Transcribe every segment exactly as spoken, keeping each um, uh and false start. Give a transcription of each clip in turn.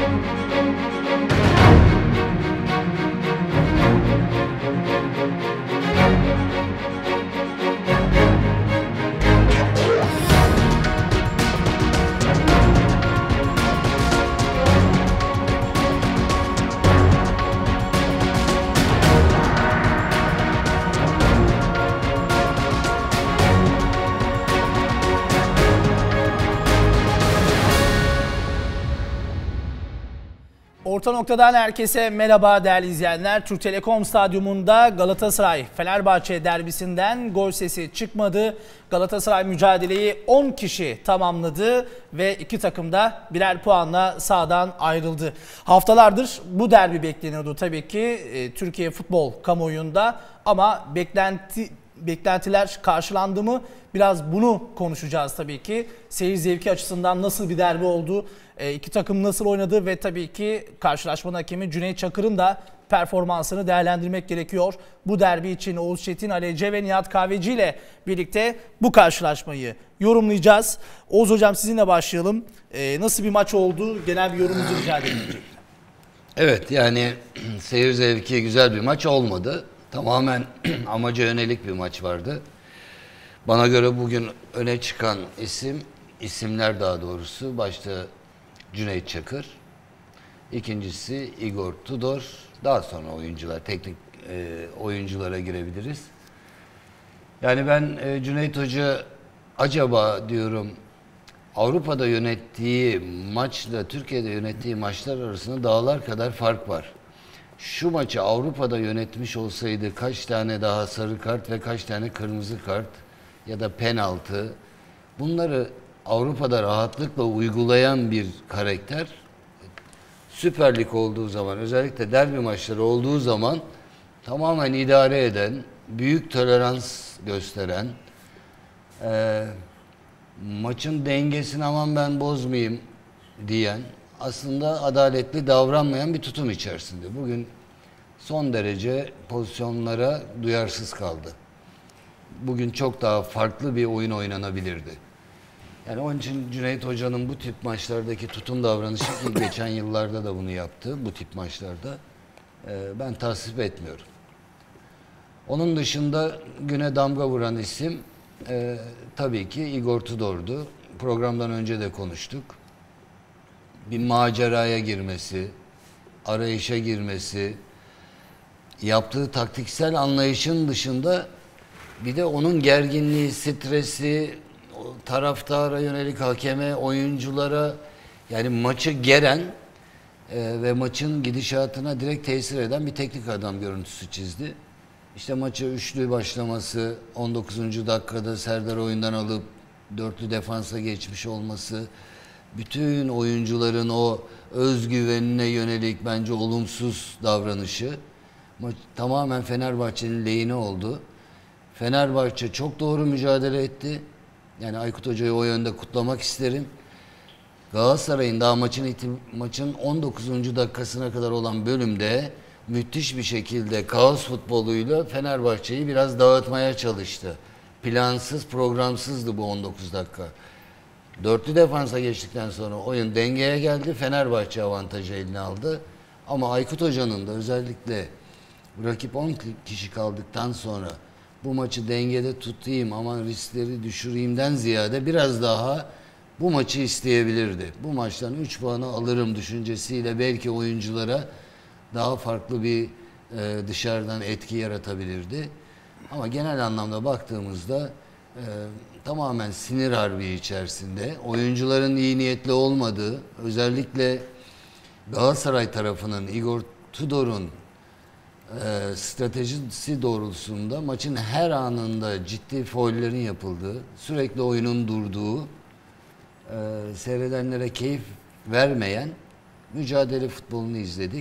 Orta Nokta'dan herkese merhaba değerli izleyenler. Türk Telekom Stadyumunda Galatasaray-Fenerbahçe derbisinden gol sesi çıkmadı. Galatasaray mücadeleyi on kişi tamamladı ve iki takım da birer puanla sahadan ayrıldı. Haftalardır bu derbi bekleniyordu tabii ki e, Türkiye futbol kamuoyunda ama beklenti beklentiler karşılandı mı? Biraz bunu konuşacağız tabii ki. Seyir zevki açısından nasıl bir derbi oldu? E, iki takım nasıl oynadı ve tabii ki karşılaşmanın hakemi Cüneyt Çakır'ın da performansını değerlendirmek gerekiyor. Bu derbi için Oğuz Çetin, Ali Ece ve Nihat Kahveci ile birlikte bu karşılaşmayı yorumlayacağız. Oğuz Hocam sizinle başlayalım. E, nasıl bir maç oldu? Genel bir yorumunuzu rica edelim. Evet, yani seyir zevki güzel bir maç olmadı. Tamamen amaca yönelik bir maç vardı. Bana göre bugün öne çıkan isim, isimler daha doğrusu başta Cüneyt Çakır, ikincisi Igor Tudor, daha sonra oyuncular, teknik e, oyunculara girebiliriz. Yani ben e, Cüneyt Hoca acaba diyorum Avrupa'da yönettiği maçla Türkiye'de yönettiği maçlar arasında dağlar kadar fark var. Şu maçı Avrupa'da yönetmiş olsaydı kaç tane daha sarı kart ve kaç tane kırmızı kart ya da penaltı, bunları Avrupa'da rahatlıkla uygulayan bir karakter, Süper Lig olduğu zaman, özellikle derbi maçları olduğu zaman tamamen idare eden, büyük tolerans gösteren, e, maçın dengesini aman ben bozmayayım diyen, aslında adaletli davranmayan bir tutum içerisinde. Bugün son derece pozisyonlara duyarsız kaldı. Bugün çok daha farklı bir oyun oynanabilirdi. Yani onun için Cüneyt Hoca'nın bu tip maçlardaki tutum davranışı, ki geçen yıllarda da bunu yaptı, bu tip maçlarda e, ben tasvip etmiyorum. Onun dışında güne damga vuran isim e, tabii ki Igor Tudor'du. Programdan önce de konuştuk. Bir maceraya girmesi, arayışa girmesi, yaptığı taktiksel anlayışın dışında bir de onun gerginliği, stresi, taraftara yönelik hakeme, oyunculara, yani maçı geren e, ve maçın gidişatına direkt tesir eden bir teknik adam görüntüsü çizdi. İşte maçı üçlü başlaması, on dokuzuncu dakikada Serdar oyundan alıp dörtlü defansa geçmiş olması, bütün oyuncuların o özgüvenine yönelik bence olumsuz davranışı maç, tamamen Fenerbahçe'nin lehine oldu. Fenerbahçe çok doğru mücadele etti. Yani Aykut Hoca'yı o yönde kutlamak isterim. Galatasaray'ın daha maçın maçın on dokuzuncu dakikasına kadar olan bölümde müthiş bir şekilde kaos futboluyla Fenerbahçe'yi biraz dağıtmaya çalıştı. Plansız, programsızdı bu on dokuz dakika. Dörtlü defansa geçtikten sonra oyun dengeye geldi. Fenerbahçe avantajı eline aldı. Ama Aykut Hoca'nın da özellikle rakip on kişi kaldıktan sonra bu maçı dengede tutayım, aman riskleri düşüreyimden ziyade biraz daha bu maçı isteyebilirdi. Bu maçtan üç puanı alırım düşüncesiyle belki oyunculara daha farklı bir e, dışarıdan etki yaratabilirdi. Ama genel anlamda baktığımızda e, tamamen sinir harbi içerisinde, oyuncuların iyi niyetli olmadığı, özellikle Galatasaray tarafının Igor Tudor'un e, stratejisi doğrultusunda maçın her anında ciddi faullerin yapıldığı, sürekli oyunun durduğu, e, seyredenlere keyif vermeyen mücadele futbolunu izledik.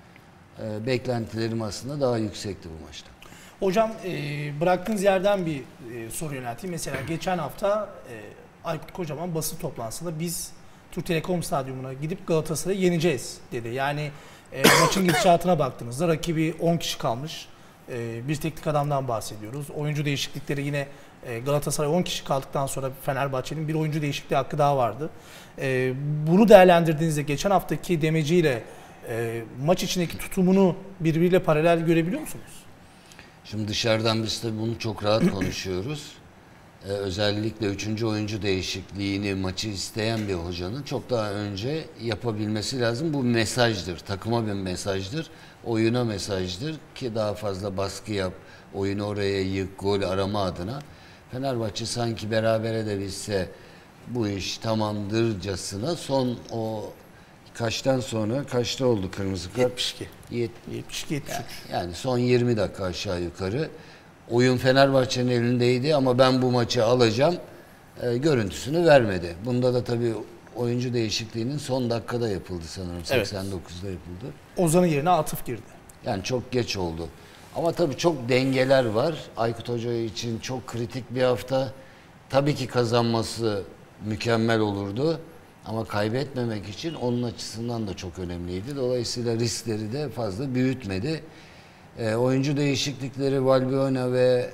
E, beklentilerim aslında daha yüksekti bu maçta. Hocam e, bıraktığınız yerden bir e, soru yönelteyim. Mesela geçen hafta e, Aykut Kocaman basın toplantısında biz Türk Telekom Stadyumuna gidip Galatasaray'ı yeneceğiz dedi. Yani e, maçın gidişatına baktığınızda rakibi on kişi kalmış. e, bir teknik adamdan bahsediyoruz. Oyuncu değişiklikleri yine e, Galatasaray on kişi kaldıktan sonra Fenerbahçe'nin bir oyuncu değişikliği hakkı daha vardı. E, bunu değerlendirdiğinizde geçen haftaki demeciyle e, maç içindeki tutumunu birbiriyle paralel görebiliyor musunuz? Şimdi dışarıdan biz de bunu çok rahat konuşuyoruz. Ee, özellikle üçüncü oyuncu değişikliğini maçı isteyen bir hocanın çok daha önce yapabilmesi lazım. Bu mesajdır, takıma bir mesajdır, oyuna mesajdır ki daha fazla baskı yap, oyunu oraya yık, gol arama adına. Fenerbahçe sanki berabere de bilse bu iş tamamdırcasına son o kaçtan sonra kaçta oldu kırmızı kart? yetmiş iki. Yet- yetmiş iki yetmiş üç. Yani, yani son yirmi dakika aşağı yukarı. Oyun Fenerbahçe'nin elindeydi ama ben bu maçı alacağım e, görüntüsünü vermedi. Bunda da tabii oyuncu değişikliğinin son dakikada yapıldı sanırım. seksen dokuzda evet. yapıldı. Ozan'ın yerine Atıf girdi. Yani çok geç oldu. Ama tabii çok dengeler var. Aykut Hoca için çok kritik bir hafta. Tabii ki kazanması mükemmel olurdu. Ama kaybetmemek için onun açısından da çok önemliydi. Dolayısıyla riskleri de fazla büyütmedi. E, oyuncu değişiklikleri Valbuena ve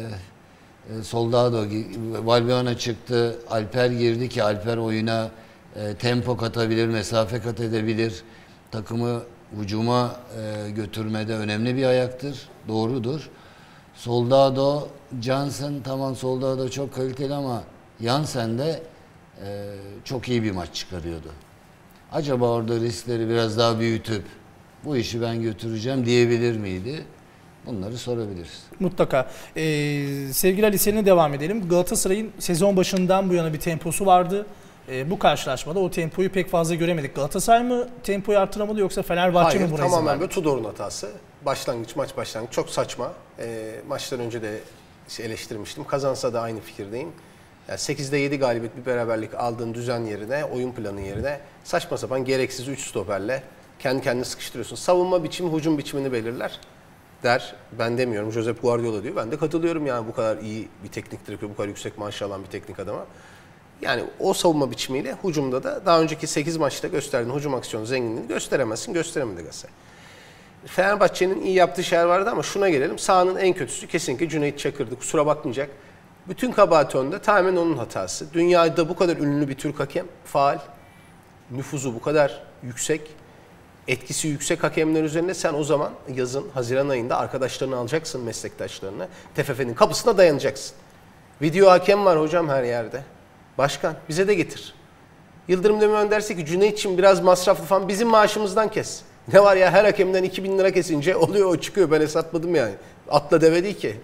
e, e, Soldado, Valbuena çıktı, Alper girdi ki Alper oyuna e, tempo katabilir, mesafe kat edebilir. Takımı hücuma e, götürmede önemli bir ayaktır, doğrudur. Soldado, Jansen, tamam Soldado çok kaliteli ama Jansen de e, çok iyi bir maç çıkarıyordu. Acaba orada riskleri biraz daha büyütüp bu işi ben götüreceğim diyebilir miydi? Bunları sorabiliriz. Mutlaka. Ee, sevgili Ali seninle devam edelim. Galatasaray'ın sezon başından bu yana bir temposu vardı. Ee, bu karşılaşmada o tempoyu pek fazla göremedik. Galatasaray mı tempoyu arttıramalı yoksa Fenerbahçe Hayır, mi buna izin verdi? tamamen bir Tudor'un hatası. Başlangıç, maç başlangıç çok saçma. E, maçtan önce de eleştirmiştim. Kazansa da aynı fikirdeyim. Yani sekizde yedi galibiyet bir beraberlik aldığın düzen yerine, oyun planı yerine saçma sapan gereksiz üç stoperle kendi kendini sıkıştırıyorsun. Savunma biçimi, hücum biçimini belirler der. Ben demiyorum. Josep Guardiola diyor. Ben de katılıyorum yani bu kadar iyi bir teknik direktör, bu kadar yüksek maaş alan bir teknik adama. Yani o savunma biçimiyle hücumda da daha önceki sekiz maçta gösterdiğin hücum aksiyonu zenginliğini gösteremezsin. Gösteremedi Galatasaray. Fenerbahçe'nin iyi yaptığı şeyler vardı ama şuna gelelim. Sahanın en kötüsü kesinlikle Cüneyt Çakır'dı. Kusura bakmayacak. Bütün kabahat önde. Tamamen onun hatası. Dünyada bu kadar ünlü bir Türk hakem, faal, nüfuzu bu kadar yüksek, etkisi yüksek hakemler üzerine sen o zaman yazın, Haziran ayında arkadaşlarını alacaksın, meslektaşlarını. T F F'nin kapısına dayanacaksın. Video hakem var hocam her yerde. Başkan bize de getir. Yıldırım Demirören derse ki Cüneyt'ciğim biraz masraflı falan bizim maaşımızdan kes. Ne var ya her hakemden iki bin lira kesince oluyor o çıkıyor ben hesapladım yani. Atla deve değil ki.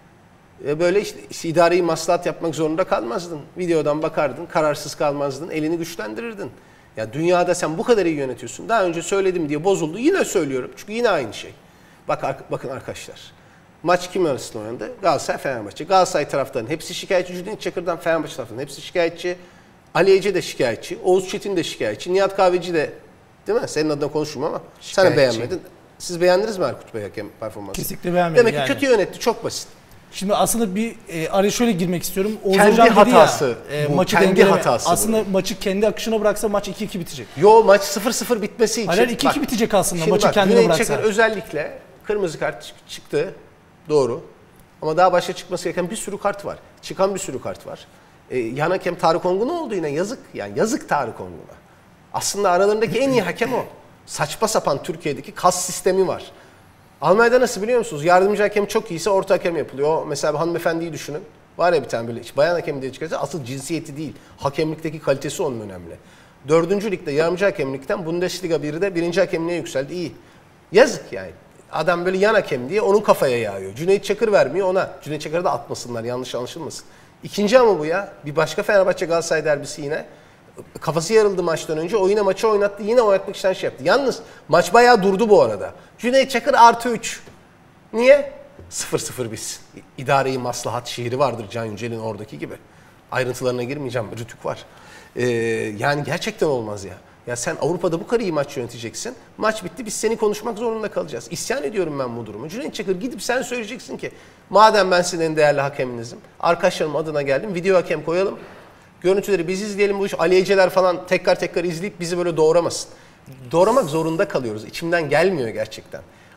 E böyle işte, işte idari maslahat yapmak zorunda kalmazdın. Videodan bakardın, kararsız kalmazdın, elini güçlendirirdin. Ya dünyada sen bu kadar iyi yönetiyorsun. Daha önce söyledim diye bozuldu. Yine söylüyorum çünkü yine aynı şey. Bak, bakın arkadaşlar. Maç kim arasında oynandı? Galatasaray, Fenerbahçe. Galatasaray taraftarının hepsi şikayetçi. Cüneyt Çakır'dan Fenerbahçe taraftarının hepsi şikayetçi. Ali Ece de şikayetçi. Oğuz Çetin de şikayetçi. Nihat Kahveci de, değil mi? Senin adına konuşmuyorum ama sen de beğenmedin. Siz beğendiniz mi Erkut Bey hakem performansı? Kesinlikle beğenmedim. Demek ki yani. kötü yönetti. Çok basit. Şimdi aslında bir e, araya şöyle girmek istiyorum. Oğuz Kendi Hocam dedi hatası ya, e, bu, maçı kendi dengeleme. hatası bu. Aslında maçı kendi akışına bıraksa maç iki iki bitecek. Yo maç sıfır sıfır bitmesi için. Hayır iki iki bak, bitecek aslında şimdi maçı bak, kendine Cüneyt bıraksa. Çakır özellikle kırmızı kart çıktı. Doğru. Ama daha başka çıkması gereken bir sürü kart var. Çıkan bir sürü kart var. Ee, yan hakem Tarık Ongun oldu yine yazık. Yani yazık Tarık Ongun'a. Aslında aralarındaki en iyi hakem o. Saçma sapan Türkiye'deki kas sistemi var. Almanya'da nasıl biliyor musunuz? Yardımcı hakem çok iyiyse orta hakem yapılıyor. O mesela bir hanımefendiyi düşünün. Var ya bir tane böyle bayan hakem diye çıkarsa asıl cinsiyeti değil. Hakemlikteki kalitesi onun önemli. Dördüncü ligde yardımcı hakemlikten Bundesliga birde birinci hakemliğe yükseldi. İyi. Yazık yani. Adam böyle yan hakem diye onun kafaya yağıyor. Cüneyt Çakır vermiyor ona. Cüneyt Çakır'ı da atmasınlar yanlış anlaşılmasın. İkinci ama bu ya. Bir başka Fenerbahçe Galatasaray derbisi yine. Kafası yarıldı maçtan önce. O yine maçı oynattı. Yine oynatmak için şey yaptı. Yalnız maç bayağı durdu bu arada. Cüneyt Çakır artı üç. Niye? sıfır sıfır bitsin. İdari maslahat şiiri vardır Can Yücel'in oradaki gibi. Ayrıntılarına girmeyeceğim. Rütük var. Ee, yani gerçekten olmaz ya. Ya sen Avrupa'da bu kadar iyi maç yöneteceksin. Maç bitti biz seni konuşmak zorunda kalacağız. İsyan ediyorum ben bu durumu. Cüneyt Çakır gidip sen söyleyeceksin ki madem ben sizin en değerli hakeminizim. Arkadaşlarım adına geldim. Video hakem koyalım. Görüntüleri biz izleyelim. Bu iş Ali Eceler falan tekrar tekrar izleyip bizi böyle doğramasın. Doğramak zorunda kalıyoruz. İçimden gelmiyor gerçekten.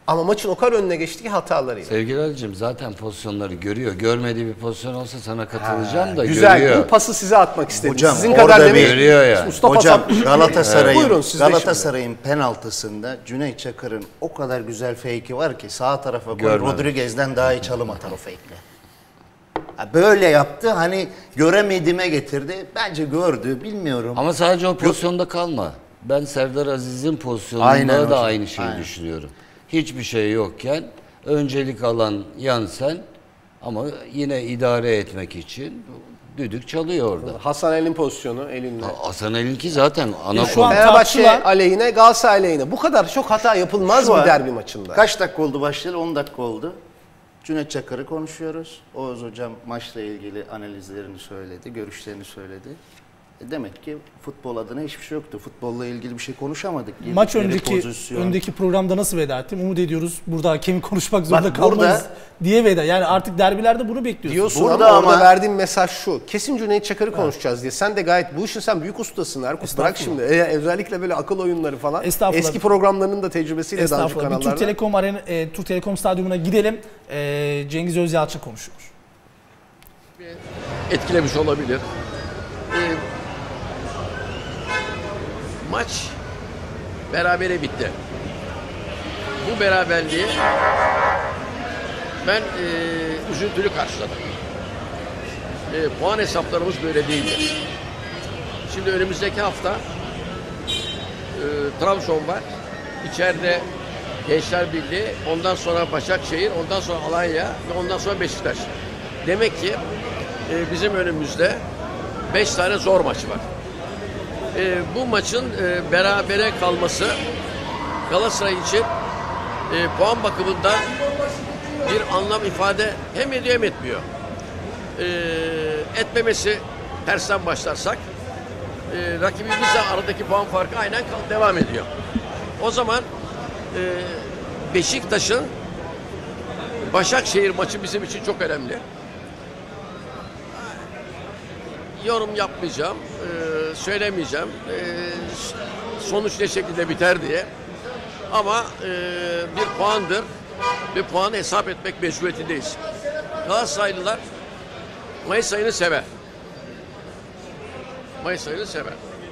Ama maçın o kadar önüne geçti ki hatalarıyla. Sevgili Ali'cim zaten pozisyonları görüyor. Görmediği bir pozisyon olsa sana katılacağım da Güzel. görüyor. Bu pası size atmak istedim. Hocam, Sizin orada kadar bir- demeyin. Görüyor ya. Mustafa Hocam Sap- Galatasaray'ın Buyurun, siz de şimdi. Galatasaray'ın penaltısında Cüneyt Çakır'ın o kadar güzel fake'i var ki sağ tarafa koy, Görmedim. Rodriguez'den daha iyi çalım atar o fake'le. Ha, böyle yaptı, hani göremediğime getirdi. Bence gördü, bilmiyorum. Ama sadece o pozisyonda kalma. Ben Serdar Aziz'in pozisyonunda Aynen da hocam, aynı şeyi aynen. düşünüyorum. Hiçbir şey yokken öncelik alan Yansen ama yine idare etmek için düdük çalıyor orada. Hasan El'in pozisyonu elinle. Hasan El'inki zaten ana şu an konu. Fenerbahçe tartışılan- aleyhine, Galatasaray aleyhine. Bu kadar çok hata yapılmaz Şu mı an- derbi maçında? Kaç dakika oldu başlayalı? on dakika oldu. Cüneyt Çakır'ı konuşuyoruz. Oğuz Hocam maçla ilgili analizlerini söyledi, görüşlerini söyledi. E demek ki futbol adına hiçbir şey yoktu. Futbolla ilgili bir şey konuşamadık. Maç Yedikleri önceki pozisyon. öndeki programda nasıl veda ettim? Umut ediyoruz. Burada hakemi konuşmak zorunda Bak kalmayız burada- diye veda. Yani artık derbilerde bunu bekliyorsun. Diyorsun Burada ama, orada ama- verdiğim mesaj şu. Kesin Cüneyt Çakır'ı konuşacağız diye. Sen de gayet bu işin sen büyük ustasın Erkut. Bırak şimdi. E, özellikle böyle akıl oyunları falan. Estağfurullah. Eski programlarının da tecrübesiyle daha önceki Estağfurullah. Bir Türk kanallarda. Telekom Arena, e, Türk Telekom Stadyumuna gidelim. E, Cengiz Özyalçın konuşuyor. Etkilemiş olabilir. Ee, maç berabere bitti. Bu beraberliği ben e, üzüntülü karşıladım. E, puan hesaplarımız böyle değildi. Şimdi önümüzdeki hafta e, Trabzon var. İçeride Gençler Birliği, ondan sonra Başakşehir, ondan sonra Alanya ve ondan sonra Beşiktaş. Demek ki e, bizim önümüzde beş tane zor maç var. E, bu maçın e, berabere kalması Galatasaray için e, puan bakımından bir anlam ifade hem ediyor hem etmiyor. E, etmemesi tersten başlarsak e, rakibimizle aradaki puan farkı aynen kal- devam ediyor. O zaman e, Beşiktaş'ın Başakşehir maçı bizim için çok önemli. Yorum yapmayacağım, e, söylemeyeceğim. E, sonuç ne şekilde biter diye. Ama e, bir puandır ve puanı hesap etmek mecburiyetindeyiz. Galatasaraylılar Mayıs ayını sever. Mayıs ayını sever.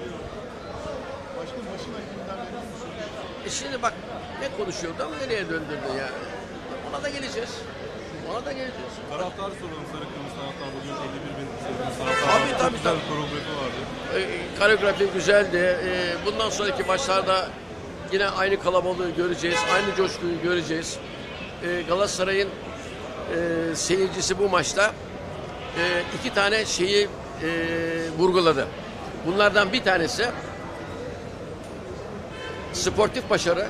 E şimdi bak ne konuşuyordum, nereye döndürdün ya? Ona da geleceğiz. Ona da geleceğiz. Taraftar soralım, Sarı Kırmızı taraftar bugün elli bir bin sevgili taraftar. Tabii, tabii, Güzel tabii. bir koreografi vardı. E, koreografi güzeldi. E, bundan sonraki maçlarda yine aynı kalabalığı göreceğiz. Aynı coşkuyu göreceğiz. E, Galatasaray'ın e, seyircisi bu maçta e, iki tane şeyi e, vurguladı. Bunlardan bir tanesi sportif başarı,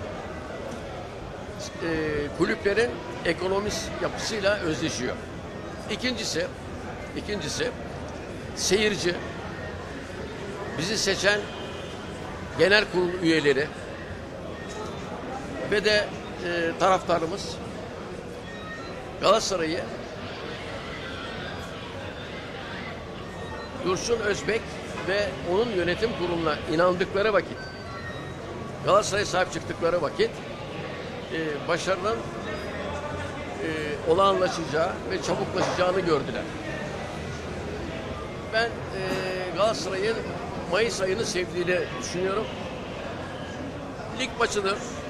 e, kulüplerin ekonomik yapısıyla özdeşiyor. İkincisi, ikincisi seyirci, bizi seçen genel kurul üyeleri ve de e, taraftarımız Galatasaray'ı Dursun Özbek ve onun yönetim kuruluna inandıkları vakit, Galatasaray'a sahip çıktıkları vakit e, başarının e, olağanlaşacağı ve çabuklaşacağını gördüler. Ben e, Galatasaray'ın Mayıs ayını sevdiğini düşünüyorum. Lig maçıdır.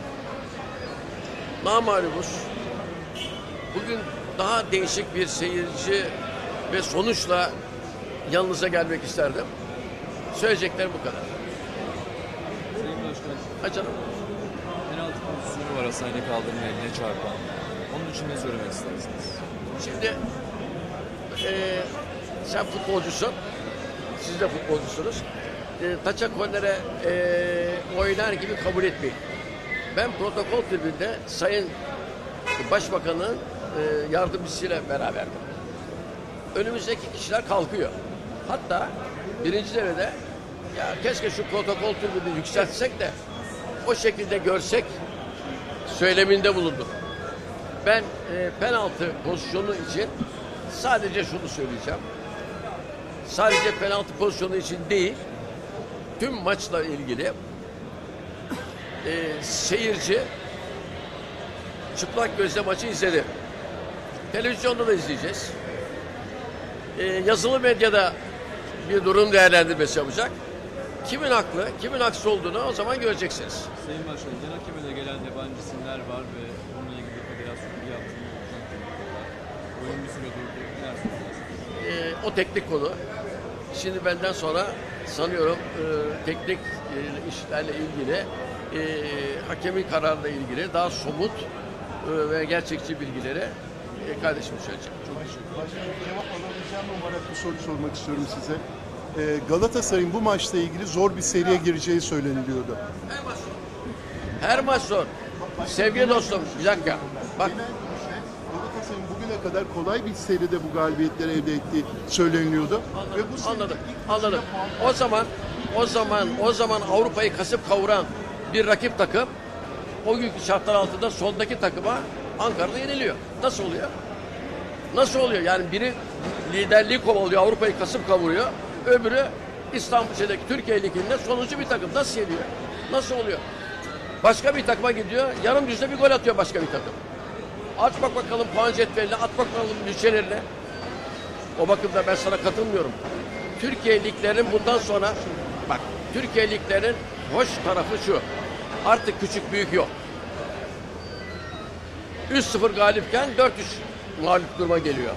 Namağlubuz. Bugün daha değişik bir seyirci ve sonuçla yanınıza gelmek isterdim. Söyleyeceklerim bu kadar. Sayın Başkan, Ha canım. penaltı pozisyonu var Hasan Ali Kaldırım'ın eline çarpan. Onun için ne söylemek istersiniz? Şimdi e, sen futbolcusun. Siz de futbolcusunuz. E, taça kornere e, oynar gibi kabul etmeyin. Ben protokol tribünde Sayın Başbakan'ın e, yardımcısıyla beraberdim. Önümüzdeki kişiler kalkıyor. Hatta birinci devrede ya keşke şu protokol tribünü yükseltsek de o şekilde görsek söyleminde bulundum. Ben e, penaltı pozisyonu için sadece şunu söyleyeceğim. Sadece penaltı pozisyonu için değil, tüm maçla ilgili e, seyirci çıplak gözle maçı izledi. Televizyonda da izleyeceğiz. Ee, yazılı medyada bir durum değerlendirmesi yapacak. Kimin haklı, kimin haksız olduğunu o zaman göreceksiniz. Sayın Başkanım, Gen Hakem'e de gelen yabancı isimler var ve onunla ilgili federasyonun yaptığını oyun bir süre durdu. Neler söyleyeceksiniz? Ee, o teknik konu. Şimdi benden sonra sanıyorum e, teknik e, işlerle ilgili e, hakemin kararıyla ilgili daha somut e, ve gerçekçi bilgileri e, kardeşim söyleyecek. Çok teşekkür ederim. Başkanım, cevap alabileceğim olarak bir soru sormak istiyorum size. Ee, Galatasaray'ın bu maçla ilgili zor bir seriye gireceği söyleniliyordu. Her maç zor. Her maç zor. Sevgili dostum, bir dakika. Bak. Genel görüşte Galatasaray'ın bugüne kadar kolay bir seride bu galibiyetleri elde ettiği söyleniyordu. Anladım, Ve bu seride anladım, ilk anladım. maçta O zaman, o zaman, o zaman Avrupa'yı kasıp kavuran bir rakip takım o günkü şartlar altında sondaki takıma Ankara'da yeniliyor. Nasıl oluyor? Nasıl oluyor? Yani biri liderliği kovalıyor, Avrupa'yı kasıp kavuruyor. Öbürü İstanbul'daki Türkiye Ligi'nde sonuncu bir takım. Nasıl yeniyor? Nasıl oluyor? Başka bir takıma gidiyor, yarım düzde bir gol atıyor başka bir takım. Aç bak bakalım puan cetveline, at bakalım bütçelerine. O bakımda ben sana katılmıyorum. Türkiye liglerinin bundan sonra, bak Türkiye liglerinin hoş tarafı şu. Artık küçük büyük yok. üç sıfır galipken dört üç mağlup duruma geliyor.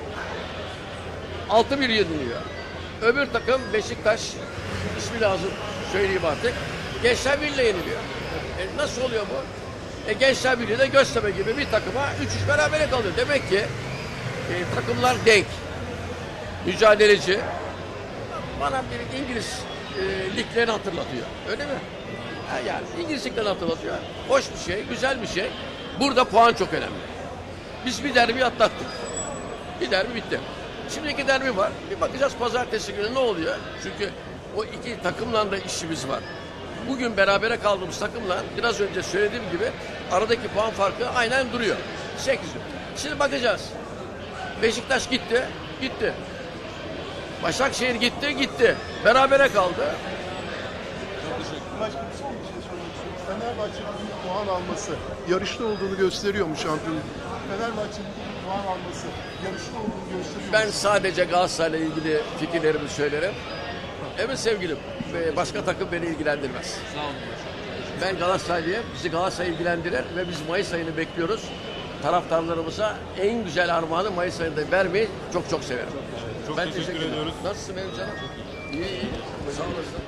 altı bir yeniliyor. Öbür takım Beşiktaş, ismi lazım söyleyeyim artık. Gençler Birliği'yle yeniliyor. E nasıl oluyor bu? E Gençler Birliği'de Göztepe gibi bir takıma üç üç berabere kalıyor. Demek ki e, takımlar denk. Mücadeleci. Bana bir İngiliz e, liglerini hatırlatıyor. Öyle mi? Ha yani İngiliz liglerini hatırlatıyor. Hoş bir şey, güzel bir şey. Burada puan çok önemli. Biz bir derbi atlattık. Bir derbi bitti. Şimdi iki derbi var. Bir bakacağız pazartesi günü ne oluyor? Çünkü o iki takımla da işimiz var. Bugün berabere kaldığımız takımla biraz önce söylediğim gibi aradaki puan farkı aynen duruyor. sekiz. Şimdi bakacağız. Beşiktaş gitti, gitti. Başakşehir gitti, gitti. Berabere kaldı. Başka bir son bir şey sormak istiyorum. Fenerbahçe'nin bir puan alması yarışta olduğunu gösteriyor mu şampiyonluk? Fenerbahçe'nin bir puan alması yarışta olduğunu gösteriyor mu? Ben sadece Galatasaray'la ilgili fikirlerimi söylerim. Evet sevgilim, başka takım beni ilgilendirmez. Sağ olun başkanım. Ben Galatasaraylıyım, bizi Galatasaray ilgilendirir ve biz Mayıs ayını bekliyoruz. Taraftarlarımıza en güzel armağanı Mayıs ayında vermeyi çok çok severim. Çok ben teşekkür, teşekkür ediyoruz. Nasılsın benim canım? İyi, iyi. Sağ olasın.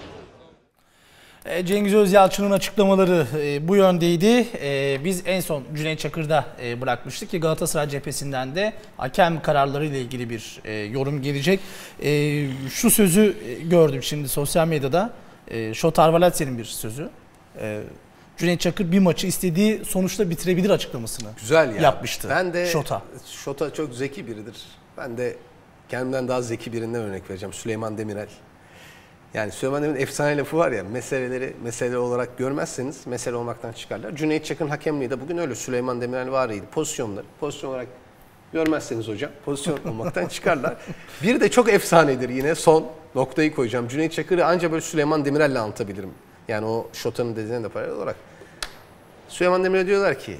E, Cengiz Özyalçın'ın açıklamaları e, bu yöndeydi. E, biz en son Cüneyt Çakır'da e, bırakmıştık ki Galatasaray cephesinden de hakem kararları ile ilgili bir e, yorum gelecek. E, şu sözü e, gördüm şimdi sosyal medyada. E, Şotar Valatsia'nın bir sözü. E, Cüneyt Çakır bir maçı istediği sonuçta bitirebilir açıklamasını Güzel ya. yapmıştı. Ben de Şota. Şota çok zeki biridir. Ben de kendimden daha zeki birinden örnek vereceğim. Süleyman Demirel. Yani Süleyman Demirel'in efsane lafı var ya, meseleleri mesele olarak görmezseniz mesele olmaktan çıkarlar. Cüneyt Çakır'ın hakemliği de bugün öyle. Süleyman Demirel varıydı. Pozisyonları pozisyon olarak görmezseniz hocam pozisyon olmaktan çıkarlar. Bir de çok efsanedir yine, son noktayı koyacağım. Cüneyt Çakır'ı anca böyle Süleyman Demirel'le anlatabilirim. Yani o Şota'nın dediğine de paralel olarak. Süleyman Demirel diyorlar ki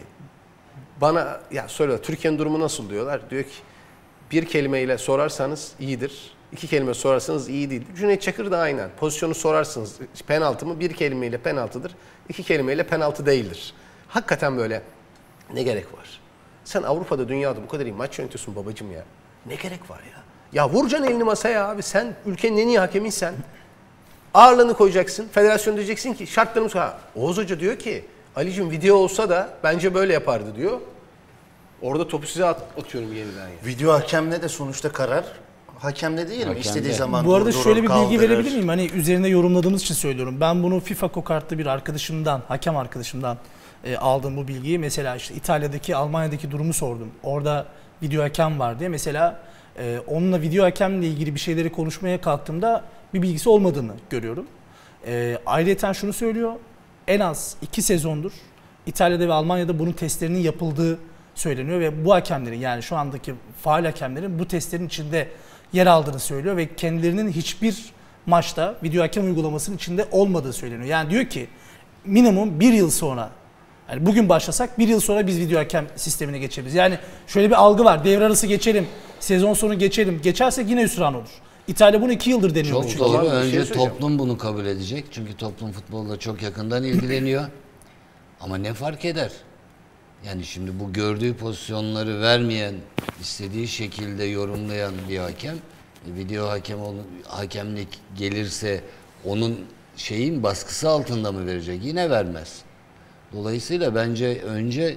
bana ya soruyorlar Türkiye'nin durumu nasıl diyorlar. Diyor ki bir kelimeyle sorarsanız iyidir. İki kelime sorarsanız iyi değil. Cüneyt Çakır da aynen. Pozisyonu sorarsınız penaltı mı? Bir kelimeyle penaltıdır. İki kelimeyle penaltı değildir. Hakikaten böyle ne gerek var? Sen Avrupa'da, dünyada bu kadar iyi maç yönetiyorsun babacığım ya. Ne gerek var ya? Ya vuracaksın elini masaya abi. Sen ülkenin en iyi hakeminsen. Ağırlığını koyacaksın. Federasyon diyeceksin ki şartlarımız... Ha, Oğuz Hoca diyor ki Ali'cim video olsa da bence böyle yapardı diyor. Orada topu size at, atıyorum yeniden. Yani. Video hakemle de sonuçta karar hakemde değil mi? Hakemde. İstediği zaman Bu arada durdurur, şöyle bir bilgi kaldırır. verebilir miyim? Hani üzerine yorumladığınız için söylüyorum. Ben bunu FIFA Kokart'ta bir arkadaşımdan, hakem arkadaşımdan e, aldığım bu bilgiyi. Mesela işte İtalya'daki, Almanya'daki durumu sordum. Orada video hakem var diye. Mesela e, onunla video hakemle ilgili bir şeyleri konuşmaya kalktığımda bir bilgisi olmadığını görüyorum. E, ayrıca şunu söylüyor. En az iki sezondur İtalya'da ve Almanya'da bunun testlerinin yapıldığı söyleniyor ve bu hakemlerin, yani şu andaki faal hakemlerin bu testlerin içinde yer aldığını söylüyor ve kendilerinin hiçbir maçta video hakem uygulamasının içinde olmadığı söyleniyor. Yani diyor ki minimum bir yıl sonra, Yani bugün başlasak bir yıl sonra biz video hakem sistemine geçebiliriz. Yani şöyle bir algı var. Devre arası geçelim, sezon sonu geçelim. Geçersek yine hüsran olur. İtalya bunu iki yıldır deniyor. Çok çünkü. doğru. Şey Önce söyleyeceğim. toplum bunu kabul edecek. Çünkü toplum futbolla çok yakından ilgileniyor. Ama ne fark eder? Yani şimdi bu gördüğü pozisyonları vermeyen, istediği şekilde yorumlayan bir hakem, video hakem hakemlik gelirse onun şeyin baskısı altında mı verecek? Yine vermez. Dolayısıyla bence önce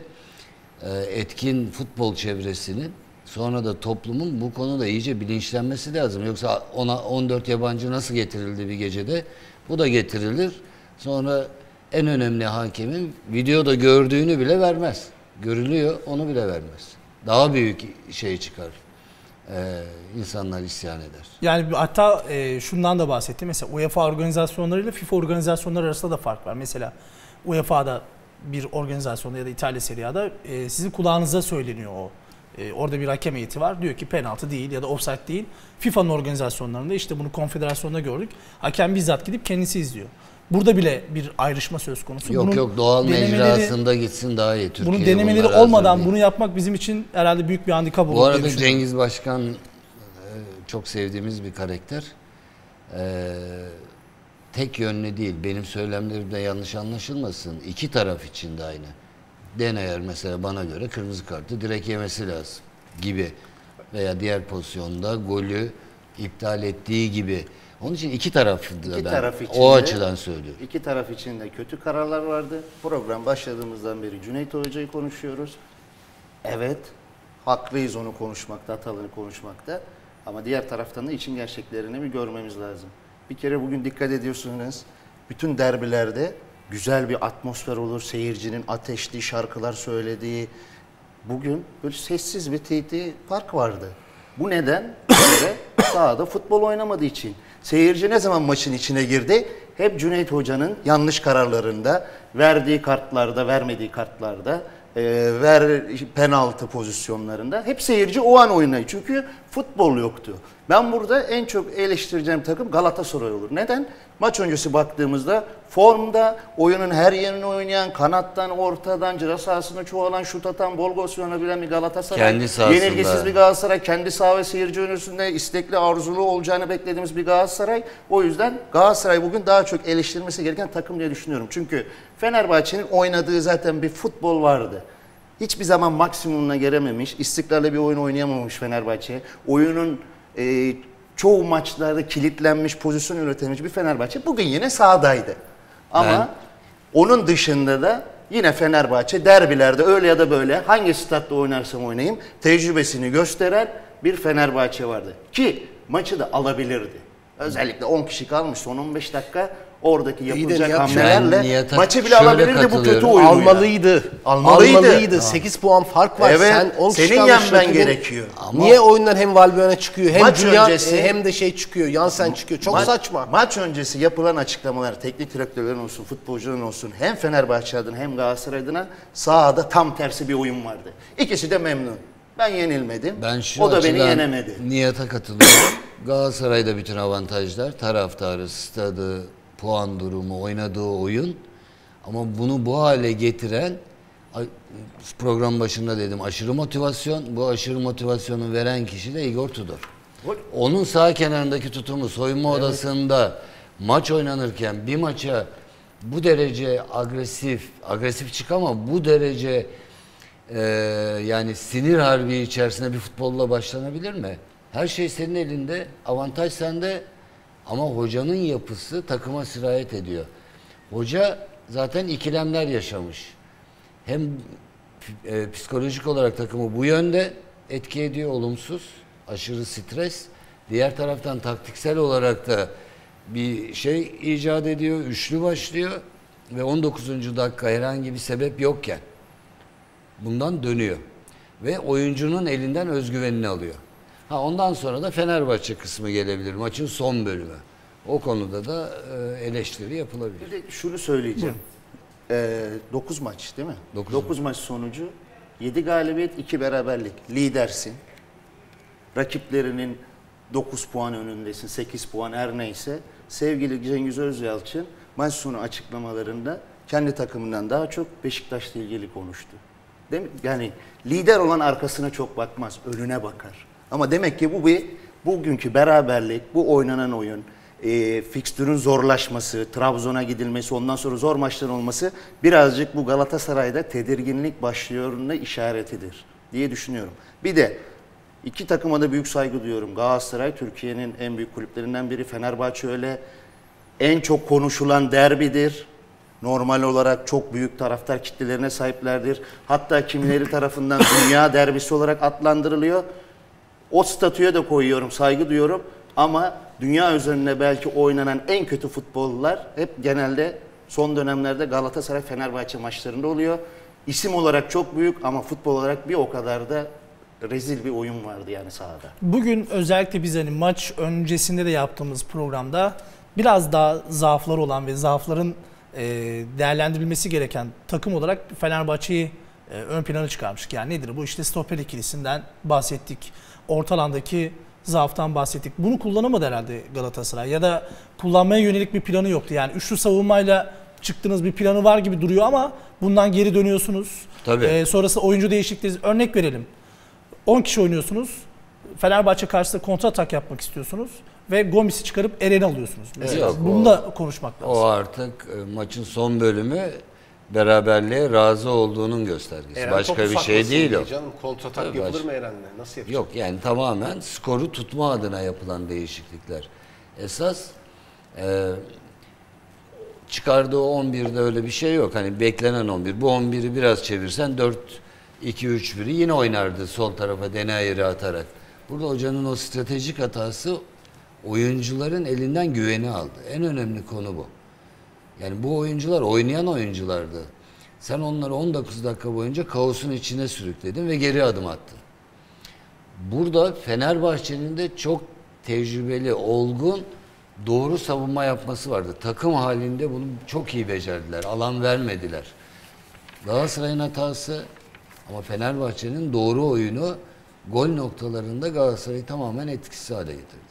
etkin futbol çevresinin, sonra da toplumun bu konuda iyice bilinçlenmesi lazım. Yoksa ona on dört yabancı nasıl getirildi bir gecede? Bu da getirilir. Sonra en önemli hakemin videoda gördüğünü bile vermez. Görülüyor, onu bile vermez. Daha büyük şey çıkar. Ee, insanlar isyan eder. Yani hatta e, şundan da bahsettim. Mesela UEFA organizasyonlarıyla FIFA organizasyonları arasında da fark var. Mesela U E F A'da bir organizasyonda ya da İtalya Serie A'da e, sizin kulağınıza söyleniyor o. E, orada bir hakem heyeti var. Diyor ki penaltı değil ya da offside değil. FIFA'nın organizasyonlarında işte bunu konfederasyonda gördük. Hakem bizzat gidip kendisi izliyor. Burada bile bir ayrışma söz konusu. Yok bunun yok doğal denemeleri, mecrasında gitsin daha iyi. Türkiye bunun denemeleri bunlara olmadan hazır değil. bunu yapmak bizim için herhalde büyük bir handikap olur. Bu arada diye düşünüyorum. Cengiz Başkan e, çok sevdiğimiz bir karakter. E, tek yönlü değil. Benim söylemlerimde yanlış anlaşılmasın. İki taraf için de aynı. Deneyer mesela bana göre kırmızı kartı direkt yemesi lazım gibi. Veya diğer pozisyonda golü iptal ettiği gibi. Onun için iki tarafı da İki ben taraf için o de- açıdan söylüyorum. İki taraf için de kötü kararlar vardı. Program başladığımızdan beri Cüneyt Hoca'yı konuşuyoruz. Evet, haklıyız onu konuşmakta, hatalarını konuşmakta. Ama diğer taraftan da için gerçeklerini bir görmemiz lazım. Bir kere bugün dikkat ediyorsunuz, bütün derbilerde güzel bir atmosfer olur. Seyircinin ateşli şarkılar söylediği. Bugün böyle sessiz bir titi park vardı. Bu neden? Böyle sahada futbol oynamadığı için. Seyirci ne zaman maçın içine girdi? Hep Cüneyt Hoca'nın yanlış kararlarında, verdiği kartlarda, vermediği kartlarda, e, ver penaltı pozisyonlarında. Hep seyirci o an oynayı. Çünkü futbol yoktu. Ben burada en çok eleştireceğim takım Galatasaray olur. Neden? Maç öncesi baktığımızda formda, oyunun her yerini oynayan, kanattan, ortadan, ceza sahasına çoğalan, şut atan, bol gol oynayabilen bir Galatasaray. Kendi sahasında. Yenilgisiz bir Galatasaray, kendi saha ve seyirci önüsünde istekli, arzulu olacağını beklediğimiz bir Galatasaray. O yüzden Galatasaray bugün daha çok eleştirilmesi gereken takım diye düşünüyorum. Çünkü Fenerbahçe'nin oynadığı zaten bir futbol vardı. Hiçbir zaman maksimumuna gelememiş, istikrarlı bir oyun oynayamamış Fenerbahçe. Oyunun e, çoğu maçlarda kilitlenmiş, pozisyon üretemiş bir Fenerbahçe bugün yine sahadaydı. Ama Ben- onun dışında da yine Fenerbahçe derbilerde öyle ya da böyle hangi statta oynarsam oynayayım tecrübesini gösteren bir Fenerbahçe vardı. Ki maçı da alabilirdi. Özellikle on kişi kalmış son on beş dakika oradaki İyi de yapılacak Nihat, hamlelerle ben Nihat'a maçı bile şöyle alabilirdi bu kötü katılıyorum. oyunuyla. Almalıydı. Almalıydı. Almalıydı. sekiz puan fark var. Evet, Sen on kişi senin kalmış yenmen rakibin. gerekiyor. Ama- Niye oyundan hem Valbuena çıkıyor hem Maç Dünya öncesi- hem de şey çıkıyor. Yansen çıkıyor. Çok Ma- saçma. Maç öncesi yapılan açıklamalar, teknik direktörlerin olsun, futbolcuların olsun, hem Fenerbahçe adına hem Galatasaray adına sahada tam tersi bir oyun vardı. İkisi de memnun. Ben yenilmedim. Ben şu o da beni açıdan yenemedi. Nihat'a katılıyorum. Galatasaray'da bütün avantajlar, taraftarı, stadı, puan durumu, oynadığı oyun. Ama bunu bu hale getiren, program başında dedim, aşırı motivasyon. Bu aşırı motivasyonu veren kişi de Igor Tudor. Onun sağ kenarındaki tutumu, soyunma odasında maç oynanırken bir maça bu derece agresif, agresif çık ama bu derece e, yani sinir harbi içerisinde bir futbolla başlanabilir mi? Her şey senin elinde, avantaj sende ama hocanın yapısı takıma sirayet ediyor. Hoca zaten ikilemler yaşamış. Hem e, psikolojik olarak takımı bu yönde etki ediyor, olumsuz, aşırı stres. Diğer taraftan taktiksel olarak da bir şey icat ediyor, üçlü başlıyor ve on dokuzuncu dakika herhangi bir sebep yokken bundan dönüyor. Ve oyuncunun elinden özgüvenini alıyor. Ha ondan sonra da Fenerbahçe kısmı gelebilir, maçın son bölümü. O konuda da e, eleştiri yapılabilir. Bir de şunu söyleyeceğim. Ee, dokuz maç değil mi? Dokuz dokuz maç sonucu yedi galibiyet, iki beraberlik. Lidersin. Rakiplerinin dokuz puan önündesin, sekiz puan her neyse. Sevgili Cengiz Özyalçın maç sonu açıklamalarında kendi takımından daha çok Beşiktaş'la ilgili konuştu. Değil mi? Yani lider olan arkasına çok bakmaz, önüne bakar. Ama demek ki bu bir bugünkü beraberlik, bu oynanan oyun, e, fikstürün zorlaşması, Trabzon'a gidilmesi, ondan sonra zor maçların olması birazcık bu Galatasaray'da tedirginlik başlıyoruna işaretidir diye düşünüyorum. Bir de iki takıma da büyük saygı duyuyorum. Galatasaray Türkiye'nin en büyük kulüplerinden biri, Fenerbahçe öyle. En çok konuşulan derbidir. Normal olarak çok büyük taraftar kitlelerine sahiplerdir. Hatta kimileri tarafından dünya derbisi olarak adlandırılıyor. O statüye de koyuyorum, saygı duyuyorum. Ama dünya üzerinde belki oynanan en kötü futbollar hep genelde son dönemlerde Galatasaray-Fenerbahçe maçlarında oluyor. İsim olarak çok büyük ama futbol olarak bir o kadar da rezil bir oyun vardı yani sahada. Bugün özellikle biz hani maç öncesinde de yaptığımız programda biraz daha zaafları olan ve zaafların e, değerlendirilmesi gereken takım olarak Fenerbahçe'yi e, ön plana çıkarmıştık. Yani nedir bu? İşte stoper ikilisinden bahsettik. Orta alandaki zaaftan bahsettik. Bunu kullanamadı herhalde Galatasaray ya da kullanmaya yönelik bir planı yoktu. Yani üçlü savunmayla çıktığınız bir planı var gibi duruyor ama bundan geri dönüyorsunuz. Tabii. E, sonrası oyuncu değişikliği. Örnek verelim. on kişi oynuyorsunuz. Fenerbahçe karşısında kontra atak yapmak istiyorsunuz ve Gomis'i çıkarıp Eren'i alıyorsunuz. Mesela Yok, bunu o, da konuşmak lazım. O artık e, maçın son bölümü beraberliğe razı olduğunun göstergesi. Eren Başka topu bir şey saklasın değil diye o. Canım kontratak Tabii, yapılır baş- mı Eren'le? Nasıl yapacak? Yok yani tamamen skoru tutma adına yapılan değişiklikler. Esas e, çıkardığı on birde öyle bir şey yok. Hani beklenen on bir. Bu on biri biraz çevirsen dört iki üç biri yine oynardı sol tarafa Denayer'i atarak. Burada hocanın o stratejik hatası oyuncuların elinden güveni aldı. En önemli konu bu. Yani bu oyuncular oynayan oyunculardı. Sen onları on dokuz dakika boyunca kaosun içine sürükledin ve geri adım attın. Burada Fenerbahçe'nin de çok tecrübeli, olgun, doğru savunma yapması vardı. Takım halinde bunu çok iyi becerdiler. Alan vermediler. Galatasaray'ın hatası ama Fenerbahçe'nin doğru oyunu gol noktalarında Galatasaray'ı tamamen etkisiz hale getirdi.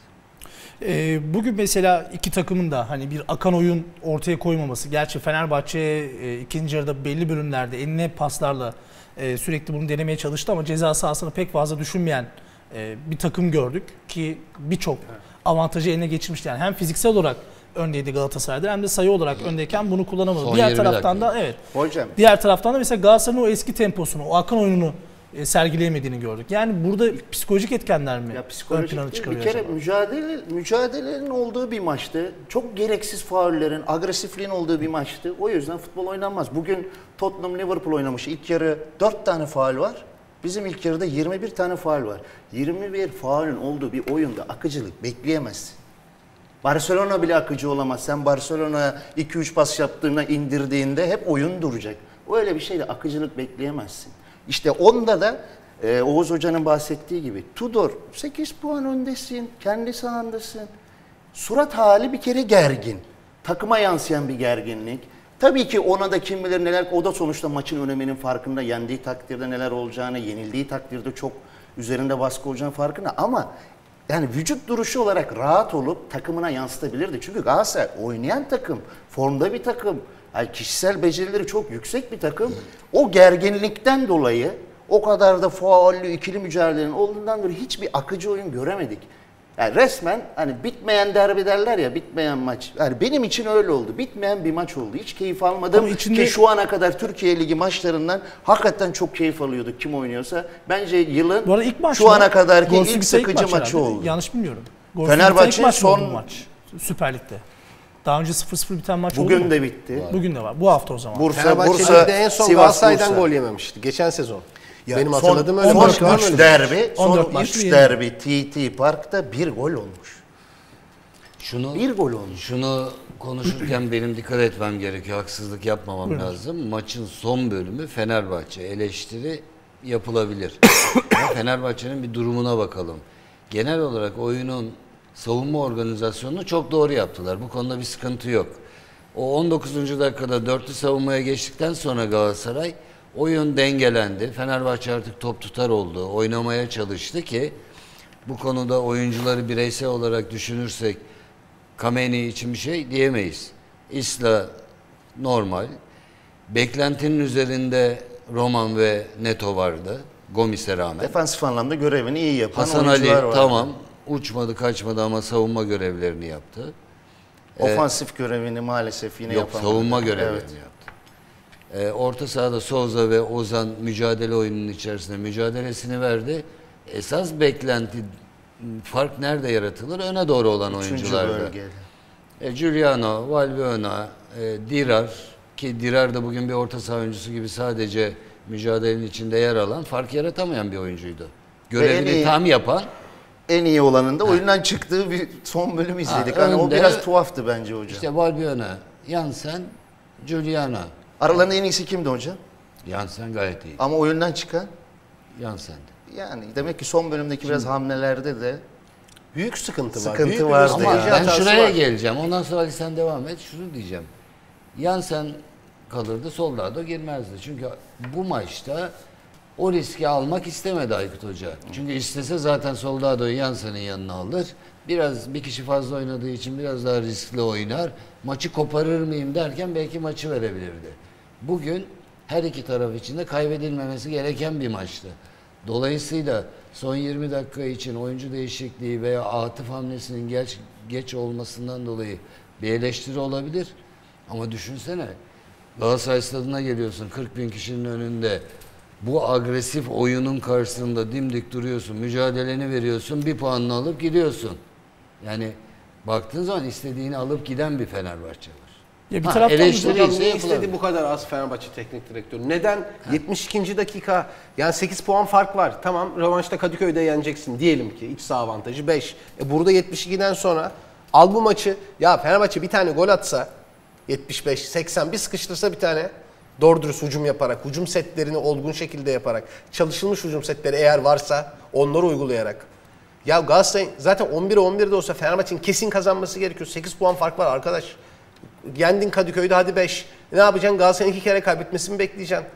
Ee, bugün mesela iki takımın da hani bir akan oyun ortaya koymaması. Gerçi Fenerbahçe e, ikinci yarıda belli bölümlerde eline paslarla e, sürekli bunu denemeye çalıştı ama ceza sahasını pek fazla düşünmeyen e, bir takım gördük ki birçok avantajı eline geçirmişti. Yani hem fiziksel olarak öndeydi Galatasaray'da hem de sayı olarak öndeyken bunu kullanamadı. Son Diğer taraftan dakika. da evet. Hocam. Diğer taraftan da mesela Galatasaray'ın o eski temposunu, o akan oyununu e, sergileyemediğini gördük. Yani burada psikolojik etkenler mi Ya ön psikolojik plana değil, çıkarıyor bir kere acaba? mücadele, mücadelenin olduğu bir maçtı. Çok gereksiz faullerin, agresifliğin olduğu bir maçtı. O yüzden futbol oynanmaz. Bugün Tottenham Liverpool oynamış. İlk yarı dört tane faul var. Bizim ilk yarıda yirmi bir tane faul var. yirmi bir faulün olduğu bir oyunda akıcılık bekleyemezsin. Barcelona bile akıcı olamaz. Sen Barcelona'ya iki üç pas yaptığında, indirdiğinde hep oyun duracak. Öyle bir şeyle akıcılık bekleyemezsin. İşte onda da e, Oğuz Hoca'nın bahsettiği gibi Tudor sekiz puan öndesin, kendi sahandasın. Surat hali bir kere gergin. Takıma yansıyan bir gerginlik. Tabii ki ona da kim bilir neler, o da sonuçta maçın öneminin farkında. Yendiği takdirde neler olacağını, yenildiği takdirde çok üzerinde baskı olacağını farkında. Ama yani vücut duruşu olarak rahat olup takımına yansıtabilirdi. Çünkü Galatasaray oynayan takım, formda bir takım, yani kişisel becerileri çok yüksek bir takım. O gerginlikten dolayı o kadar da faullü ikili mücadelenin olduğundan dolayı hiçbir akıcı oyun göremedik. Yani resmen hani bitmeyen derbi derler ya, bitmeyen maç. Yani benim için öyle oldu. Bitmeyen bir maç oldu. Hiç keyif almadım Ama içinde- ki şu ana kadar Türkiye Ligi maçlarından hakikaten çok keyif alıyorduk kim oynuyorsa. Bence yılın Bu arada ilk maç şu mı? ana kadarki Gol ilk Sivas'ta sıkıcı maç maçı herhalde. oldu. Yanlış bilmiyorum. Gol Fenerbahçe Sivas'ta ilk maç mı oldu son- bu maç Süper Lig'de. Daha önce sıfır sıfır biten maç oldu Bugün mu? de bitti. Bugün de var. Bu hafta o zaman. Bursa, Fenerbahçe Bursa, Lig'de en son Sivas, Galatasaray'dan Bursa. gol yememişti. Geçen sezon. Ya Benim son- hatırladığım öyle. Son on dört Başka var mı üç öyle? derbi, on dört son maçlı üç yeni. derbi T T Park'ta bir gol olmuş. Şunu Bir gol olmuş. Şunu konuşurken benim dikkat etmem gerekiyor. Haksızlık yapmamam lazım. Maçın son bölümü Fenerbahçe eleştiri yapılabilir. Ama Fenerbahçe'nin bir durumuna bakalım. Genel olarak oyunun savunma organizasyonunu çok doğru yaptılar. Bu konuda bir sıkıntı yok. O on dokuzuncu dakikada dörtlü savunmaya geçtikten sonra Galatasaray oyun dengelendi. Fenerbahçe artık top tutar oldu. Oynamaya çalıştı ki bu konuda oyuncuları bireysel olarak düşünürsek Kameni için bir şey diyemeyiz. Isla normal. Beklentinin üzerinde Roman ve Neto vardı. Gomis'e rağmen. Defansif anlamda görevini iyi yapan Hasan Ali oyuncular var. tamam uçmadı kaçmadı ama savunma görevlerini yaptı. Ofansif görevini maalesef yine Yok yapamadı. savunma görevlerini Evet. yaptı. Ee, orta sahada Souza ve Ozan mücadele oyununun içerisinde mücadelesini verdi. Esas beklenti fark nerede yaratılır? Öne doğru olan Üçüncü oyuncularda. bölgede. E, Giuliano, Valbuena, e, Dirar ki Dirar da bugün bir orta saha oyuncusu gibi sadece mücadelenin içinde yer alan, fark yaratamayan bir oyuncuydu. Görevini en iyi- tam yapan. En iyi olanın da oyundan çıktığı bir son bölüm izledik. Ha, hani o önde- biraz tuhaftı bence hocam. İşte Valbuena, Jansen, Giuliano. Aralarında en iyisi kimdi hocam? Jansen gayet iyi. Ama oyundan çıkan Jansen'di. yani demek ki son bölümdeki biraz hamlelerde de Büyük sıkıntı var. Sıkıntı Büyük bir vardı strateji ya. Ben hatası şuraya var. geleceğim. Ondan sonra Ali sen devam et. Şunu diyeceğim. Jansen kalırdı, Soldado girmezdi. Çünkü bu maçta o riski almak istemedi Aykut Hoca. Çünkü istese zaten Soldado'yu Jansen'in yanına alır. Biraz bir kişi fazla oynadığı için biraz daha riskli oynar. Maçı koparır mıyım derken belki maçı verebilirdi. Bugün her iki taraf için de kaybedilmemesi gereken bir maçtı. Dolayısıyla son yirmi dakika için oyuncu değişikliği veya atıf hamlesinin geç, geç olmasından dolayı bir eleştiri olabilir. Ama düşünsene Galatasaray Stadı'na geliyorsun kırk bin kişinin önünde. Bu agresif oyunun karşısında dimdik duruyorsun, mücadeleni veriyorsun, bir puanını alıp gidiyorsun. Yani baktığın zaman istediğini alıp giden bir Fenerbahçe var. Ya bir Ha, taraftan eleştiri Hocam ise niye yapılabilir. istedi bu kadar az Fenerbahçe teknik direktörü? Neden? yetmiş ikinci dakika yani sekiz puan fark var. Tamam rövanşta Kadıköy'de yeneceksin diyelim ki iç saha avantajı beş. E burada yetmiş ikiden sonra al bu maçı. Ya Fenerbahçe bir tane gol atsa yetmiş beş seksen bir sıkıştırsa bir tane doğru dürüst hücum yaparak, hücum setlerini olgun şekilde yaparak, çalışılmış hücum setleri eğer varsa onları uygulayarak. Ya Galatasaray zaten on bire on birde olsa Fenerbahçe'nin kesin kazanması gerekiyor. sekiz puan fark var arkadaş. Yendin Kadıköy'de hadi beş. Ne yapacaksın? Galatasaray'ın iki kere kaybetmesini bekleyeceksin.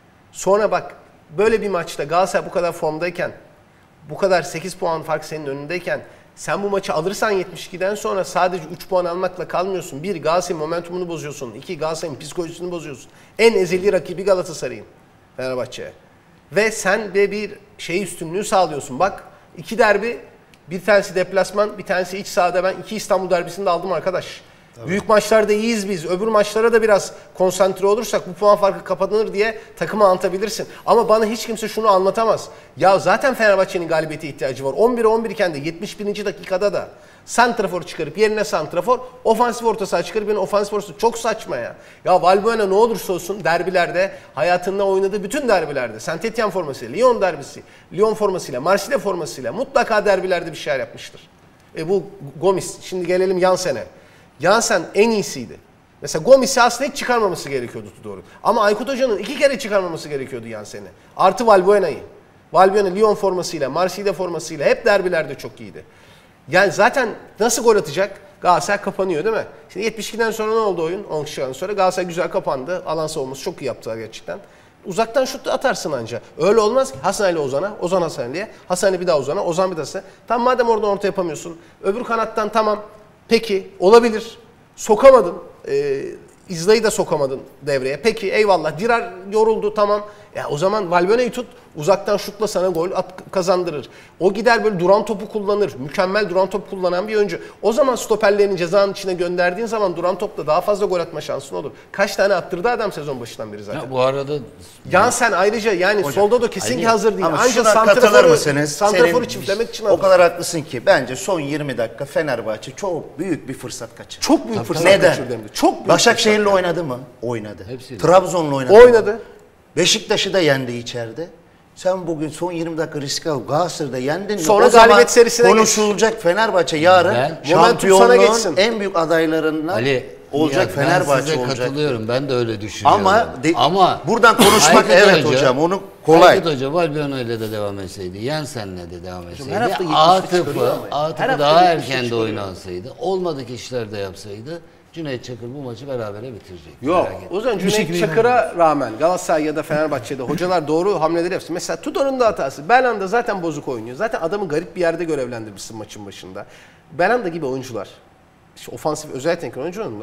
Sonra bak böyle bir maçta Galatasaray bu kadar formdayken, bu kadar sekiz puan fark senin önündeyken sen bu maçı alırsan yetmiş ikiden sonra sadece üç puan almakla kalmıyorsun. Bir, Galatasaray'ın momentumunu bozuyorsun. İki, Galatasaray'ın psikolojisini bozuyorsun. En ezeli rakibi Galatasaray'ın Fenerbahçe'ye. Ve sen de bir şey üstünlüğü sağlıyorsun. Bak iki derbi, bir tanesi deplasman, bir tanesi iç sahada. Ben iki İstanbul derbisini de aldım arkadaş. Tabii. Büyük maçlarda iyiyiz biz. Öbür maçlara da biraz konsantre olursak bu puan farkı kapanır diye takımı anlatabilirsin. Ama bana hiç kimse şunu anlatamaz. Ya zaten Fenerbahçe'nin galibiyete ihtiyacı var. on bire on bir iken de yetmiş birinci dakikada da santrafor çıkarıp yerine santrafor, ofansif orta saha çıkarıp yerine ofansif orta saha. Çok saçma ya. Ya Valbuena ne olursa olsun derbilerde, hayatında oynadığı bütün derbilerde, Saint Etienne formasıyla, Lyon derbisi, Lyon formasıyla, Marsilya formasıyla mutlaka derbilerde bir şeyler yapmıştır. E bu Gomis. Şimdi gelelim Jansen'e. Jansen en iyisiydi. Mesela Gomis'i aslında hiç çıkarmaması gerekiyordu doğru. Ama Aykut Hoca'nın iki kere çıkarmaması gerekiyordu Jansen'i. Artı Valbuena'yı. Valbuena Lyon formasıyla, Marsilya formasıyla hep derbilerde çok iyiydi. Yani zaten nasıl gol atacak? Galatasaray kapanıyor değil mi? Şimdi yetmiş ikiden sonra ne oldu oyun? on kişiden sonra Galatasaray güzel kapandı. Alan savunması çok iyi yaptılar gerçekten. Uzaktan şut da atarsın anca. Öyle olmaz ki. Hasan Ali Ozan'a, Ozan Hasan Ali'ye, Hasan Ali bir daha Ozan'a, Ozan bir daha Hasan. Tamam madem oradan orta yapamıyorsun. Öbür kanattan tamam. Peki olabilir. Sokamadın. Ee, İzlay'ı da sokamadın devreye. Peki eyvallah. Dirar yoruldu tamam. Ya o zaman Valbuena'yı tut. Uzaktan şutla sana gol at, kazandırır. O gider böyle duran topu kullanır. Mükemmel duran top kullanan bir oyuncu. O zaman stoperlerini cezanın içine gönderdiğin zaman duran topla daha fazla gol atma şansın olur. Kaç tane attırdı adam sezon başından beri zaten. Ya bu arada Jansen ayrıca yani Hocam, solda da kesinlikle hazır değil. Ama Ancak şuna katılır santraforu, mısınız? santraforu Senin çiftlemek için o hazır. kadar haklısın ki bence son yirmi dakika Fenerbahçe çok büyük bir fırsat kaçırdı. Çok büyük fırsat Neden? kaçırdı hem de. Çok büyük Başakşehir'le fırsat. oynadı mı? Oynadı. Hepsiyle. Trabzon'la oynadı. Oynadı. mı? Beşiktaş'ı da yendi içeride. Sen bugün son yirmi dakika risk al. Galatasaray'da yendin mi? Sonra O zaman galibiyet serisine konuşulacak Fenerbahçe yarın Ben- Momentum sana şampiyonluğun geçsin. en büyük adaylarından Ali olacak Nihat, ben Fenerbahçe size olacak. katılıyorum. Ben de öyle düşünüyorum. Ama de- Ama buradan konuşmak Aykut evet Hoca- hocam onu kolay. Aykut Hoca Valbuena ile de devam etseydi, Jensen'le de devam etseydi, her hafta yetmişlik çıkarıyor Atıf'ı, ama ya. Her Atıf'ı hafta daha yetmişlik erken de çıkarıyor. oynansaydı, olmadık işler de yapsaydı Cüneyt Çakır bu maçı berabere bitirecek. Yok. Merak etme. O zaman Cüneyt Çakır'a rağmen Galatasaray ya da Fenerbahçe'de hocalar doğru hamleleri yapsın. Mesela Tudor'un da hatası. Belhanda zaten bozuk oynuyor. Zaten adamı garip bir yerde görevlendirmişsin maçın başında. Belhanda gibi oyuncular, işte ofansif özel teknik oyuncular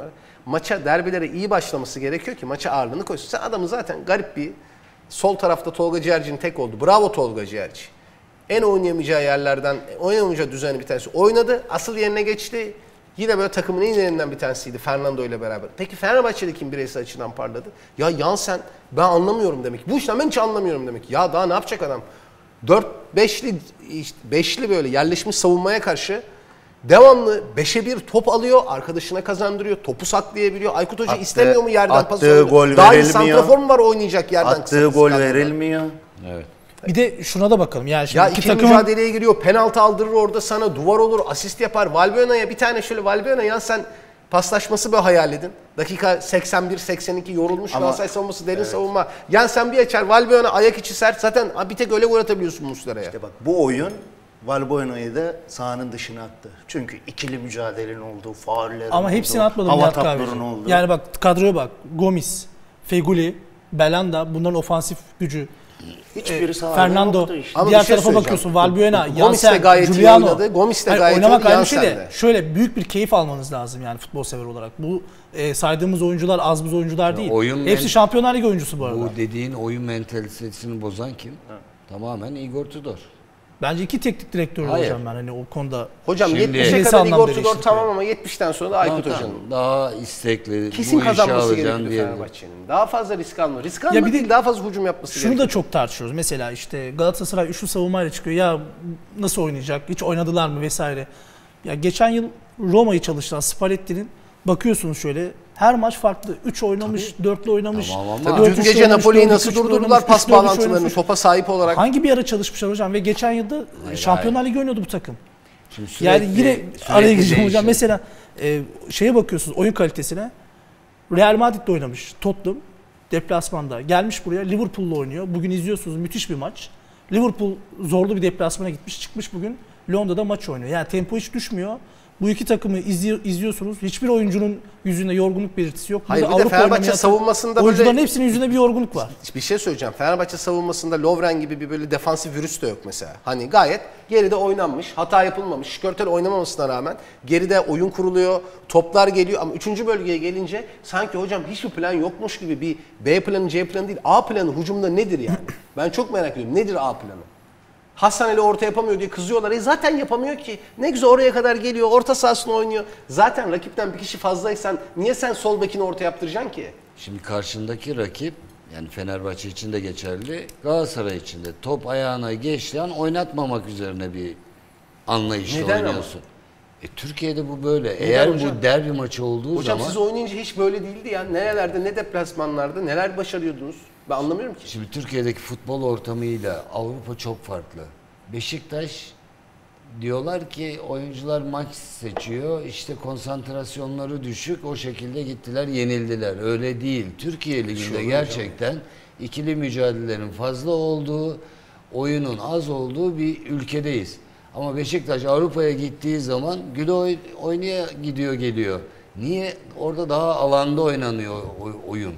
maça, derbilere iyi başlaması gerekiyor ki maça ağırlığını koysun. Sen adamı zaten garip bir sol tarafta Tolga Ciğerci'nin tek oldu. Bravo Tolga Ciğerci. En oynayamayacağı yerlerden, oynayamayacağı düzenli bir tanesi oynadı. Asıl yerine geçti. Yine böyle takımın en iyilerinden bir tanesiydi Fernando ile beraber. Peki Fenerbahçe'de kim bireysel açıdan parladı? Ya Jansen ben anlamıyorum demek. Bu işten ben hiç anlamıyorum demek. Ya daha ne yapacak adam? dört beşli işte beşli böyle yerleşmiş savunmaya karşı devamlı beşe bir top alıyor, arkadaşına kazandırıyor, topu saklayabiliyor. Aykut Hoca Attı, istemiyor mu yerden pas attığı gol Daha iyi verilmiyor. santrafor mu var oynayacak yerden? Attığı kısa gol kısa verilmiyor. Evet. Bir de şuna da bakalım. Yani şimdi Ya iki ikili takımın mücadeleye giriyor, penaltı aldırır orada sana, duvar olur, asist yapar. Valbuena'ya bir tane şöyle Valbuena ya sen paslaşması böyle hayal edin. Dakika seksen bir seksen iki yorulmuş Ama- Galatasaray savunması, derin savunma. Yani sen bir açar Valbuena ayak içi sert zaten bir tek öyle gol atabiliyorsun Muslera'ya. İşte bak bu oyun Valbuena'yı da sahanın dışına attı. Çünkü ikili mücadelenin olduğu, faullerin ama olduğu, hepsini atmadı hava Nihat taplarının Kahveci. olduğu. Yani bak kadroya bak. Gomis, Feguli, Belanda bunların ofansif gücü. hiçbiri sahada Fernando. yoktu işte. Ama Diğer bir şey tarafa söyleyeceğim. bakıyorsun. Valbuena, Gomis de Jansen, gayet iyi Giuliano. oynadı. Gomis de Hayır, gayet iyi oynamak oynadı, ayrı bir şey de. Jansen de. Şöyle büyük bir keyif almanız lazım yani futbol sever olarak. Bu e, saydığımız oyuncular az buz oyuncular değil. oyun Hepsi men- Şampiyonlar Ligi oyuncusu bu arada. Bu dediğin oyun mentalitesini bozan kim? Tamamen Igor Tudor. Bence iki teknik direktör Hayır. olacağım ben hani o konuda. Hocam Şimdi- yetmişe Bireysel kadar anlamda Igor Tudor eleştiriyor. tamam ama yetmişten sonra da Aykut Tamam, Hoca'nın. daha istekli, Kesin bu işi kazanması alacağım gerekiyordu diye. Fenerbahçe'nin. Daha fazla risk alma. Risk alma Ya bir de- değil, daha fazla hücum yapması Şunu gerekiyor. da çok tartışıyoruz. Mesela işte Galatasaray üçlü savunmayla çıkıyor. Ya nasıl oynayacak? Hiç oynadılar mı vesaire. Ya geçen yıl Roma'yı çalıştıran Spalletti'nin bakıyorsunuz şöyle her maç farklı. üç oynamış, dörtlü oynamış. Tamam ama- dört Dün üçlü gece oynamış, Napoli'yi dört nasıl üçlü durdurdular oynamış, pas üç dört üç bağlantılarını oynamış. topa sahip olarak. Hangi bir ara çalışmışlar hocam ve geçen yılda Şampiyonlar Ligi oynuyordu bu takım. Şimdi sürekli- Yani yine sürekli araya gireceğim hocam. değişiyor. Mesela e, şeye bakıyorsunuz oyun kalitesine. Real Madrid'de oynamış Tottenham deplasmanda. Gelmiş buraya Liverpool'la oynuyor. Bugün izliyorsunuz müthiş bir maç. Liverpool zorlu bir deplasmana gitmiş. Çıkmış bugün Londra'da maç oynuyor. Yani tempo hiç düşmüyor. Bu iki takımı izliyor, izliyorsunuz. Hiçbir oyuncunun yüzünde yorgunluk belirtisi yok. Hayır, Burada bir de Avrupa Fenerbahçe oynamayan savunmasında oyuncuların böyle- hepsinin yüzünde bir yorgunluk var. Bir şey söyleyeceğim. Fenerbahçe savunmasında Lovren gibi bir böyle defansif virüs de yok mesela. Hani gayet geride oynanmış, hata yapılmamış. Şikörtel oynamamasına rağmen geride oyun kuruluyor, toplar geliyor ama üçüncü bölgeye gelince sanki hocam hiçbir plan yokmuş gibi bir B planı, C planı değil. A planı hücumda nedir yani? Ben çok merak ediyorum. Nedir A planı? Hasan Ali orta yapamıyor diye kızıyorlar. E zaten yapamıyor ki. Ne güzel oraya kadar geliyor, orta sahasını oynuyor. Zaten rakipten bir kişi fazlaysan niye sen sol bekini orta yaptıracaksın ki? Şimdi karşındaki rakip, yani Fenerbahçe için de geçerli, Galatasaray için de top ayağına geçtiği an oynatmamak üzerine bir anlayışla Neden ama? oynuyorsun. E, Türkiye'de bu böyle. Eğer hocam? bu derbi maçı olduğu Hocam zaman... siz oynayınca hiç böyle değildi ya. Nerelerde, ne deplasmanlarda, neler başarıyordunuz? Ben anlamıyorum ki. Şimdi Türkiye'deki futbol ortamıyla Avrupa çok farklı. Beşiktaş diyorlar ki oyuncular maç seçiyor, işte konsantrasyonları düşük, o şekilde gittiler, yenildiler. Öyle değil. Türkiye Ligi'nde gerçekten ikili mücadelelerin fazla olduğu, oyunun az olduğu bir ülkedeyiz. Ama Beşiktaş Avrupa'ya gittiği zaman güle oy- oynaya gidiyor geliyor. Niye? Orada daha alanda oynanıyor oy- oyun.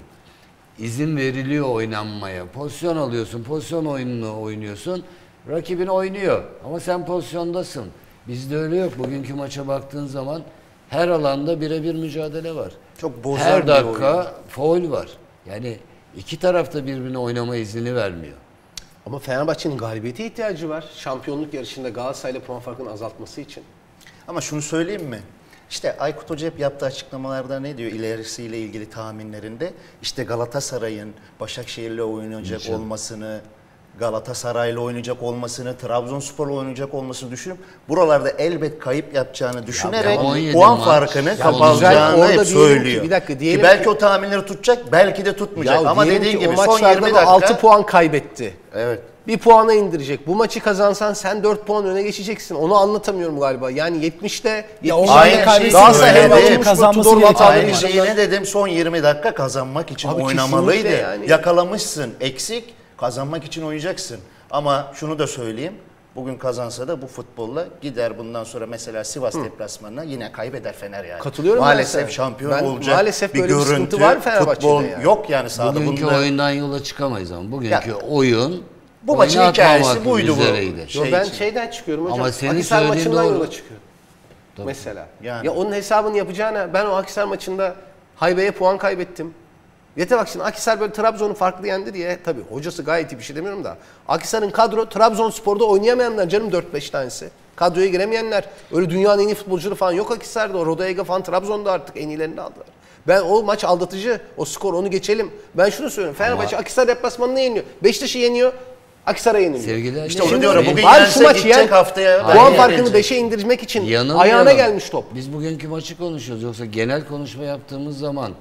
İzin veriliyor oynanmaya. Pozisyon alıyorsun, pozisyon oyununu oynuyorsun. Rakibin oynuyor ama sen pozisyondasın. Bizde öyle yok. Bugünkü maça baktığın zaman her alanda birebir mücadele var. Çok bozar her bir dakika oyun. faul var. Yani iki taraf da birbirine oynama izni vermiyor. Ama Fenerbahçe'nin galibiyete ihtiyacı var. Şampiyonluk yarışında Galatasaray'la puan farkını azaltması için. Ama şunu söyleyeyim mi? İşte Aykut Hoca hep yaptığı açıklamalarda ne diyor ilerisiyle ilgili tahminlerinde? İşte Galatasaray'ın Başakşehir'le oynayacak İnşallah. olmasını, Galatasaray'la oynayacak olmasını, Trabzonspor'la oynayacak olmasını düşünüp buralarda elbet kayıp yapacağını düşünerek on yedi puan maç. farkını Ya kapatacağını güzel, orada hep diyelim ki- söylüyor. bir dakika, Ki diyelim belki ki- o tahminleri tutacak, belki de tutmayacak. Ya Ama diyelim dediğin ki gibi o son maçlarda yirmi da dakika altı puan kaybetti. Evet. Bir puana indirecek. Bu maçı kazansan sen dört puan öne geçeceksin. Onu anlatamıyorum galiba. Yani yetmişte Ya o yetmişte zaman Aynı kaybetsin. şey Galatasaray söyledi. Fenerbahçe'nin Kazanması Tudor gerekiyor. hataları Aynı yüzünden- şeyi ne dedim? Son yirmi dakika kazanmak için Abi oynamalıydı. kesinlikle yani. Yakalamışsın eksik, kazanmak için oynayacaksın. Ama şunu da söyleyeyim. Bugün kazansa da bu futbolla gider bundan sonra mesela Sivas deplasmanına yine kaybeder Fener yani. Katılıyorum ben Maalesef sana. şampiyon Ben- olacak maalesef bir böyle bir görüntü. sıkıntı var Fenerbahçe'de Futbol yani. yok yani sahada. Bugünkü Bunda- oyundan yola çıkamayız ama bugünkü Ya, oyun bu maçın oynatmamak hikayesi buydu bu. üzereydi. Yo, şey ben için. şeyden çıkıyorum hocam. Ama senin Akhisar söylediğin maçından doğru. yola çıkıyorum. Mesela. Yani. Ya onun hesabını yapacağına ben o Akhisar maçında Haybe'ye puan kaybettim. Yeter bak şimdi Akhisar böyle Trabzon'u farklı yendi diye, tabii hocası gayet iyi, bir şey demiyorum da. Akhisar'ın kadro Trabzonspor'da oynayamayanlar canım, dört beş tanesi. Kadroya giremeyenler. Öyle dünyanın en iyi futbolcuları falan yok Akhisar'da. O Rodaiga falan Trabzon'da artık en iyilerini aldılar. Ben o maç aldatıcı. O skor, onu geçelim. Ben şunu söylüyorum. Fenerbahçe Ama... Akhisar deplasmanını yeniyor. Beşiktaş'ı yeniyor. Akhisar'a yeniliyor. Sevgili işte onu diyorum. Bugün var yense şu maçı yen, haftaya. Puan farkını beşe indirmek için Yanılmayalım. ayağına gelmiş top. Biz bugünkü maçı konuşuyoruz. Yoksa genel konuşma yaptığımız zaman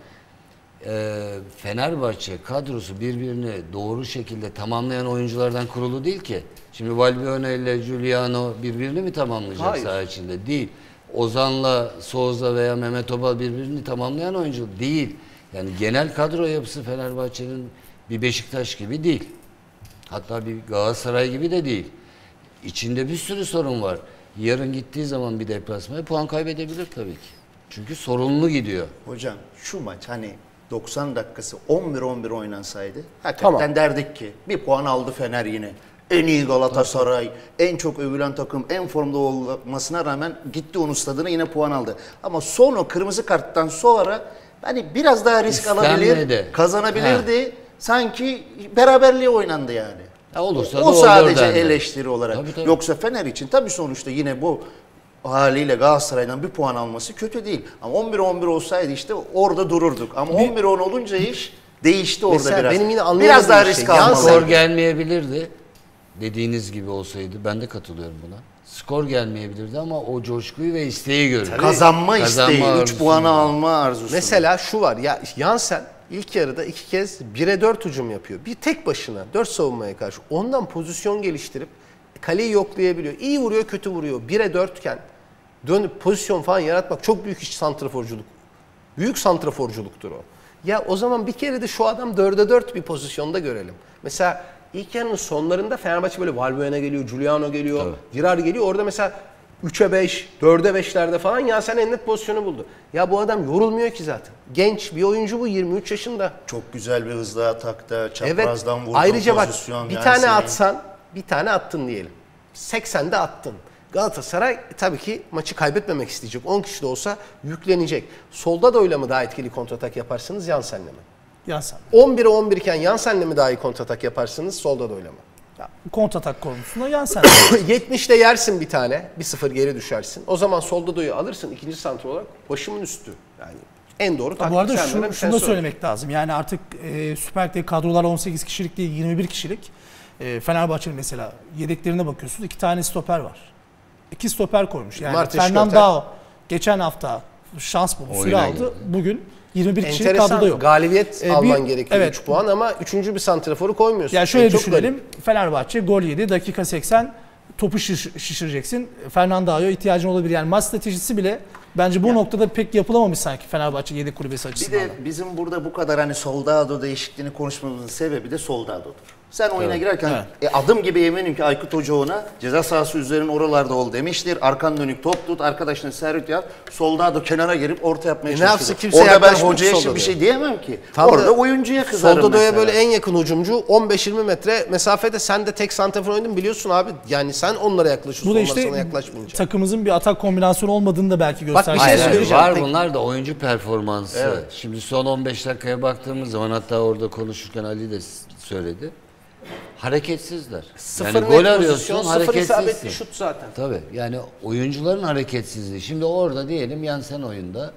e, Fenerbahçe kadrosu birbirini doğru şekilde tamamlayan oyunculardan kurulu değil ki. Şimdi Valbuena ile Giuliano birbirini mi tamamlayacak Hayır. saha içinde? Değil. Ozan'la Souza veya Mehmet Topal birbirini tamamlayan oyuncu değil. Yani genel kadro yapısı Fenerbahçe'nin bir Beşiktaş gibi değil. Hatta bir Galatasaray gibi de değil. İçinde bir sürü sorun var. Yarın gittiği zaman bir deplasmaya puan kaybedebilir tabii ki. Çünkü sorunlu gidiyor. Hocam şu maç hani doksan dakikası on bir on bir oynansaydı hakikaten Tamam. derdik ki bir puan aldı Fener yine. En iyi Galatasaray, en çok övülen takım, en formda olmasına rağmen gitti onun stadına yine puan aldı. Ama son o kırmızı karttan sonra hani biraz daha risk İstenmedi. alabilir, kazanabilirdi. He. Sanki beraberliğe oynandı yani. Ya olursa o da sadece olur eleştiri olarak. Tabii, tabii. Yoksa Fener için tabii sonuçta yine bu haliyle Galatasaray'dan bir puan alması kötü değil. Ama on bir on bir olsaydı işte orada dururduk. Ama on bir on olunca iş değişti orada Mesela biraz. benim yine biraz daha şey, risk yan almalı. Skor gelmeyebilirdi. Dediğiniz gibi olsaydı ben de katılıyorum buna. Skor gelmeyebilirdi ama o coşkuyu ve isteği görüyor. Kazanma, Kazanma isteği, üç arzusu. puanı alma arzusu. Mesela şu var ya, Jansen ilk yarıda iki kez bire dört hücum yapıyor. Bir tek başına dört savunmaya karşı. Ondan pozisyon geliştirip kaleyi yoklayabiliyor. İyi vuruyor, kötü vuruyor. bire dört iken dönüp pozisyon falan yaratmak çok büyük iş, santraforculuk. Büyük santraforculuktur o. Ya o zaman bir kere de şu adam dörde dört bir pozisyonda görelim. Mesela ilk yarının sonlarında Fenerbahçe böyle Valbuena geliyor, Giuliano geliyor, Girar geliyor. Orada mesela üçe beş, dörde beşlerde falan Jansen en net pozisyonu buldu. Ya bu adam yorulmuyor ki zaten. Genç bir oyuncu bu, yirmi üç yaşında. Çok güzel bir hızlı atakta, Evet. çaprazdan vurduğu Ayrıca bak pozisyon. bir yani tane senin... atsan, bir tane attın diyelim. seksende attın. Galatasaray tabii ki maçı kaybetmemek isteyecek. on kişi de olsa yüklenecek. Solda da öyle mi daha etkili kontratak yaparsınız, Jansen'le mi? Jansen. on bire on bir iken Jansen'le mi daha iyi kontratak yaparsınız, solda da öyle mi? Ya, kontratak konusunda Jansen. yetmişte yersin bir tane, bir sıfır geri düşersin. O zaman solda doyu alırsın ikinci santra olarak, başımın üstü. Yani en doğru taktik. Bu arada senden şunu, bir şunu da tanesi söylemek lazım. Yani artık e, Süper Lig'deki kadrolar on sekiz kişilik değil, yirmi bir kişilik. E, Fenerbahçe'nin mesela yedeklerine bakıyorsunuz, iki tane stoper var. İki stoper koymuş. Yani Martes Fernandao geçen hafta şans buldu, süre Oyuna aldı. girdi. Bugün yirmi bir kişilik Enteresan, kadroda yok. galibiyet Ee, alman bir- gerekiyor evet. üç puan ama üçüncü bir santraforu koymuyorsun. Yani şöyle Yani çok düşünelim. Fenerbahçe gol yedi. Dakika seksen topu şiş- şişireceksin. Fernandao'ya ihtiyacın olabilir. Yani maç stratejisi bile bence bu noktada pek yapılamamış sanki Fenerbahçe yedek kulübesi Bir açısından. de bizim burada bu kadar hani Soldado değişikliğini konuşmamızın sebebi de Soldado'dur. Sen oyuna girerken Evet. e, adım gibi eminim ki Aykut Hoca ona ceza sahası üzerine oralarda ol demiştir. Arkan dönük top tut, arkadaşına servis yap. Soldado kenara girip orta yapmaya E ne çalışıyor. yapsın, kimse Orada ben yaklaşmıyor hocaya Soldado'ya. bir şey diyemem ki. Tam Orada da oyuncuya kızarım Soldado'ya mesela. böyle en yakın hücumcu on beş yirmi metre mesafede, sen de tek santrafor oynadın biliyorsun abi. Yani sen onlara yaklaşıyorsun, Bu da onlar sana işte yaklaşmayınca. takımımızın bir atak kombinasyonu olmadığını da belki bir göstermiş. şey Hayır, hayır, söyleyeceğim. var Peki. bunlar da oyuncu performansı. Evet. Şimdi son on beş dakikaya baktığımız zaman, hatta orada konuşurken Ali de s- söyledi. Hareketsizler. Sıfır yani net gol arıyorsun, pozisyon, sıfır isabetli hareketsizsin. şut zaten. Tabii yani oyuncuların hareketsizliği. Şimdi orada diyelim Jansen oyunda,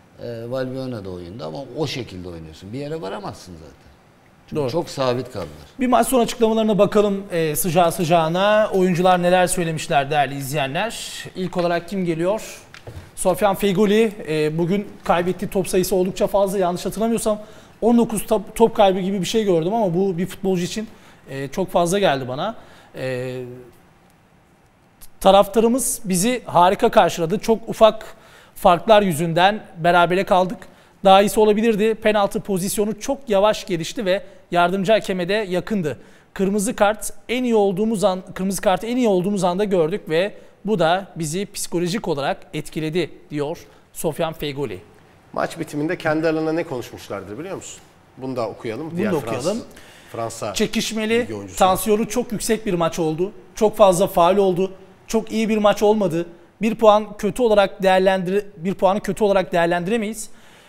e, Valbuena da oyunda ama o şekilde oynuyorsun. Bir yere varamazsın zaten. Çünkü Doğru. çok sabit kaldılar. Bir maç sonu açıklamalarına bakalım e, sıcağı sıcağına. Oyuncular neler söylemişler değerli izleyenler. İlk olarak kim geliyor? Sofyan Feguli e, bugün kaybettiği top sayısı oldukça fazla. Yanlış hatırlamıyorsam on dokuz top, top kaybı gibi bir şey gördüm ama bu bir futbolcu için e, çok fazla geldi bana. E, taraftarımız bizi harika karşıladı. Çok ufak farklar yüzünden berabere kaldık. Daha iyisi olabilirdi. Penaltı pozisyonu çok yavaş gelişti ve yardımcı hakeme de yakındı. Kırmızı kart en iyi olduğumuz an, kırmızı kartı en iyi olduğumuz anda gördük ve bu da bizi psikolojik olarak etkiledi diyor Sofyan Feguli. Maç bitiminde kendi aralarında ne konuşmuşlardır biliyor musun? Bunu da okuyalım. Bunu Diğer da okuyalım. Fransa, Fransa Çekişmeli, ligi oyuncusu. tansiyonu çok yüksek bir maç oldu. Çok fazla faul oldu. Çok iyi bir maç olmadı. Bir puan kötü olarak değerlendir bir puanı kötü olarak değerlendiremeyiz.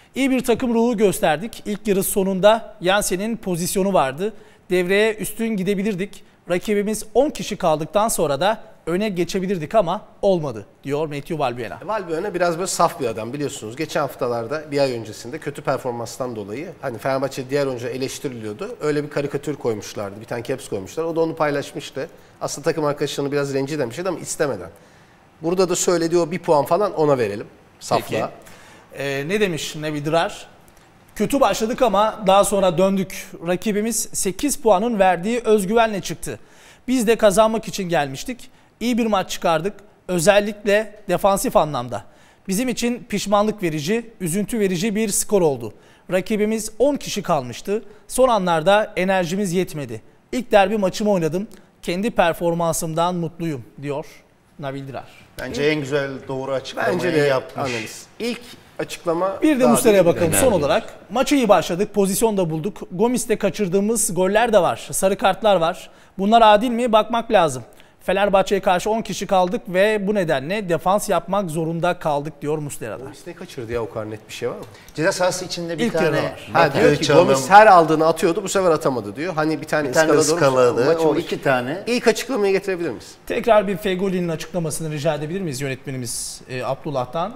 İyi bir takım ruhu gösterdik. İlk yarı sonunda Jansen'in pozisyonu vardı. Devreye üstün gidebilirdik. Rakibimiz on kişi kaldıktan sonra da öne geçebilirdik ama olmadı diyor Matthew Valbuena. Valbuena biraz böyle saf bir adam biliyorsunuz. Geçen haftalarda bir ay öncesinde kötü performanstan dolayı hani Fenerbahçe diğer oyuncu eleştiriliyordu. Öyle bir karikatür koymuşlardı. Bir tane caps koymuşlar. O da onu paylaşmıştı. Aslında takım arkadaşlarını biraz rencide etmişti ama istemeden. Burada da söylediği o bir puan falan ona verelim. Saflığa. Ee, ne demiş Navi Dirar? Kötü başladık ama daha sonra döndük. Rakibimiz sekiz puanın verdiği özgüvenle çıktı. Biz de kazanmak için gelmiştik. İyi bir maç çıkardık. Özellikle defansif anlamda. Bizim için pişmanlık verici, üzüntü verici bir skor oldu. Rakibimiz on kişi kalmıştı. Son anlarda enerjimiz yetmedi. İlk derbi maçımı oynadım. Kendi performansımdan mutluyum diyor Nabil Dirar. Bence en güzel doğru açıklamayı Bence de yapmış. analiz. İlk açıklama... Bir de daha Muslera'ya değil. bakalım son olarak. Maça iyi başladık, pozisyon da bulduk. Gomis'te kaçırdığımız goller de var, sarı kartlar var. Bunlar adil mi? Bakmak lazım. Fenerbahçe'ye karşı on kişi kaldık ve bu nedenle defans yapmak zorunda kaldık diyor Muslera'da. Gomis ne kaçırdı ya, o kadar net bir şey var mı? Ceza sahası içinde bir İlk tane yarıda var. Ha, diyor ki çalım, Gomis her aldığını atıyordu, bu sefer atamadı diyor. Hani bir tane, bir tane ıskaladı. Maçın O başı. iki tane. İlk açıklamayı getirebilir misin? Tekrar bir Fegoli'nin açıklamasını rica edebilir miyiz yönetmenimiz e, Abdullah'tan?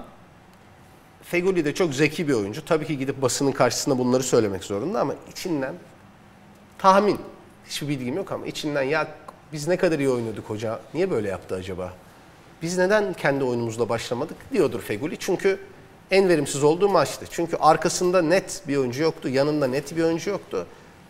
Fegoli de çok zeki bir oyuncu. Tabii ki gidip basının karşısında bunları söylemek zorunda ama içinden tahmin, hiçbir bilgim yok ama içinden ya biz ne kadar iyi oynuyorduk hoca, niye böyle yaptı acaba? Biz neden kendi oyunumuzla başlamadık diyordur Fegoli. Çünkü en verimsiz olduğu maçtı. Çünkü arkasında net bir oyuncu yoktu, yanında net bir oyuncu yoktu.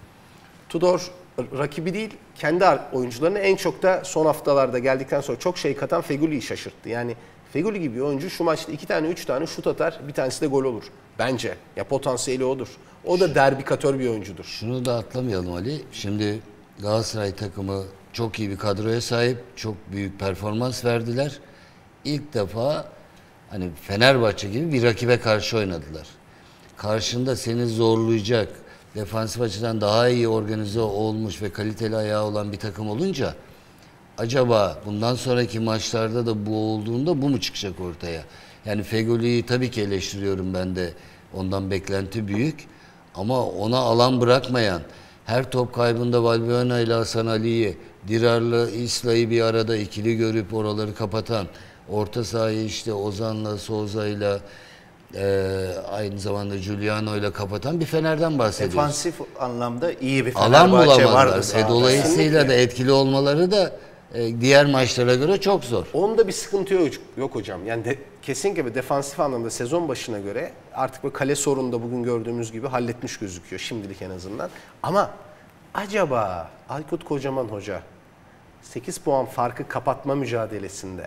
Tudor rakibi değil, kendi oyuncularını en çok da son haftalarda geldikten sonra çok şey katan Fegoli'yi şaşırttı. Yani Fegoli gibi bir oyuncu şu maçta iki tane, üç tane şut atar, bir tanesi de gol olur. Bence. Ya potansiyeli odur. O da derbikatör bir oyuncudur. Şunu da atlamayalım Ali. Şimdi Galatasaray takımı çok iyi bir kadroya sahip. Çok büyük performans verdiler. İlk defa hani Fenerbahçe gibi bir rakibe karşı oynadılar. Karşında seni zorlayacak, defansif açıdan daha iyi organize olmuş ve kaliteli ayağı olan bir takım olunca acaba bundan sonraki maçlarda da bu olduğunda bu mu çıkacak ortaya? Yani Fegoli'yi tabii ki eleştiriyorum ben de. Ondan beklenti büyük. Ama ona alan bırakmayan, her top kaybında Valbuena ile Hasan Ali'yi, Dirar'la İsla'yı bir arada ikili görüp oraları kapatan, orta sahayı işte Ozan'la, Souza'yla e, aynı zamanda Giuliano'yla kapatan bir Fener'den bahsediyoruz. Defansif anlamda iyi bir Alan Fenerbahçe vardı. bulamadılar. E, sahada. dolayısıyla da etkili olmaları da e, diğer maçlara göre çok zor. Onda bir sıkıntı yok, yok hocam. Yani de, kesinlikle bir defansif anlamda sezon başına göre artık bu kale sorunu da bugün gördüğümüz gibi halletmiş gözüküyor şimdilik en azından. Ama acaba Aykut Kocaman Hoca sekiz puan farkı kapatma mücadelesinde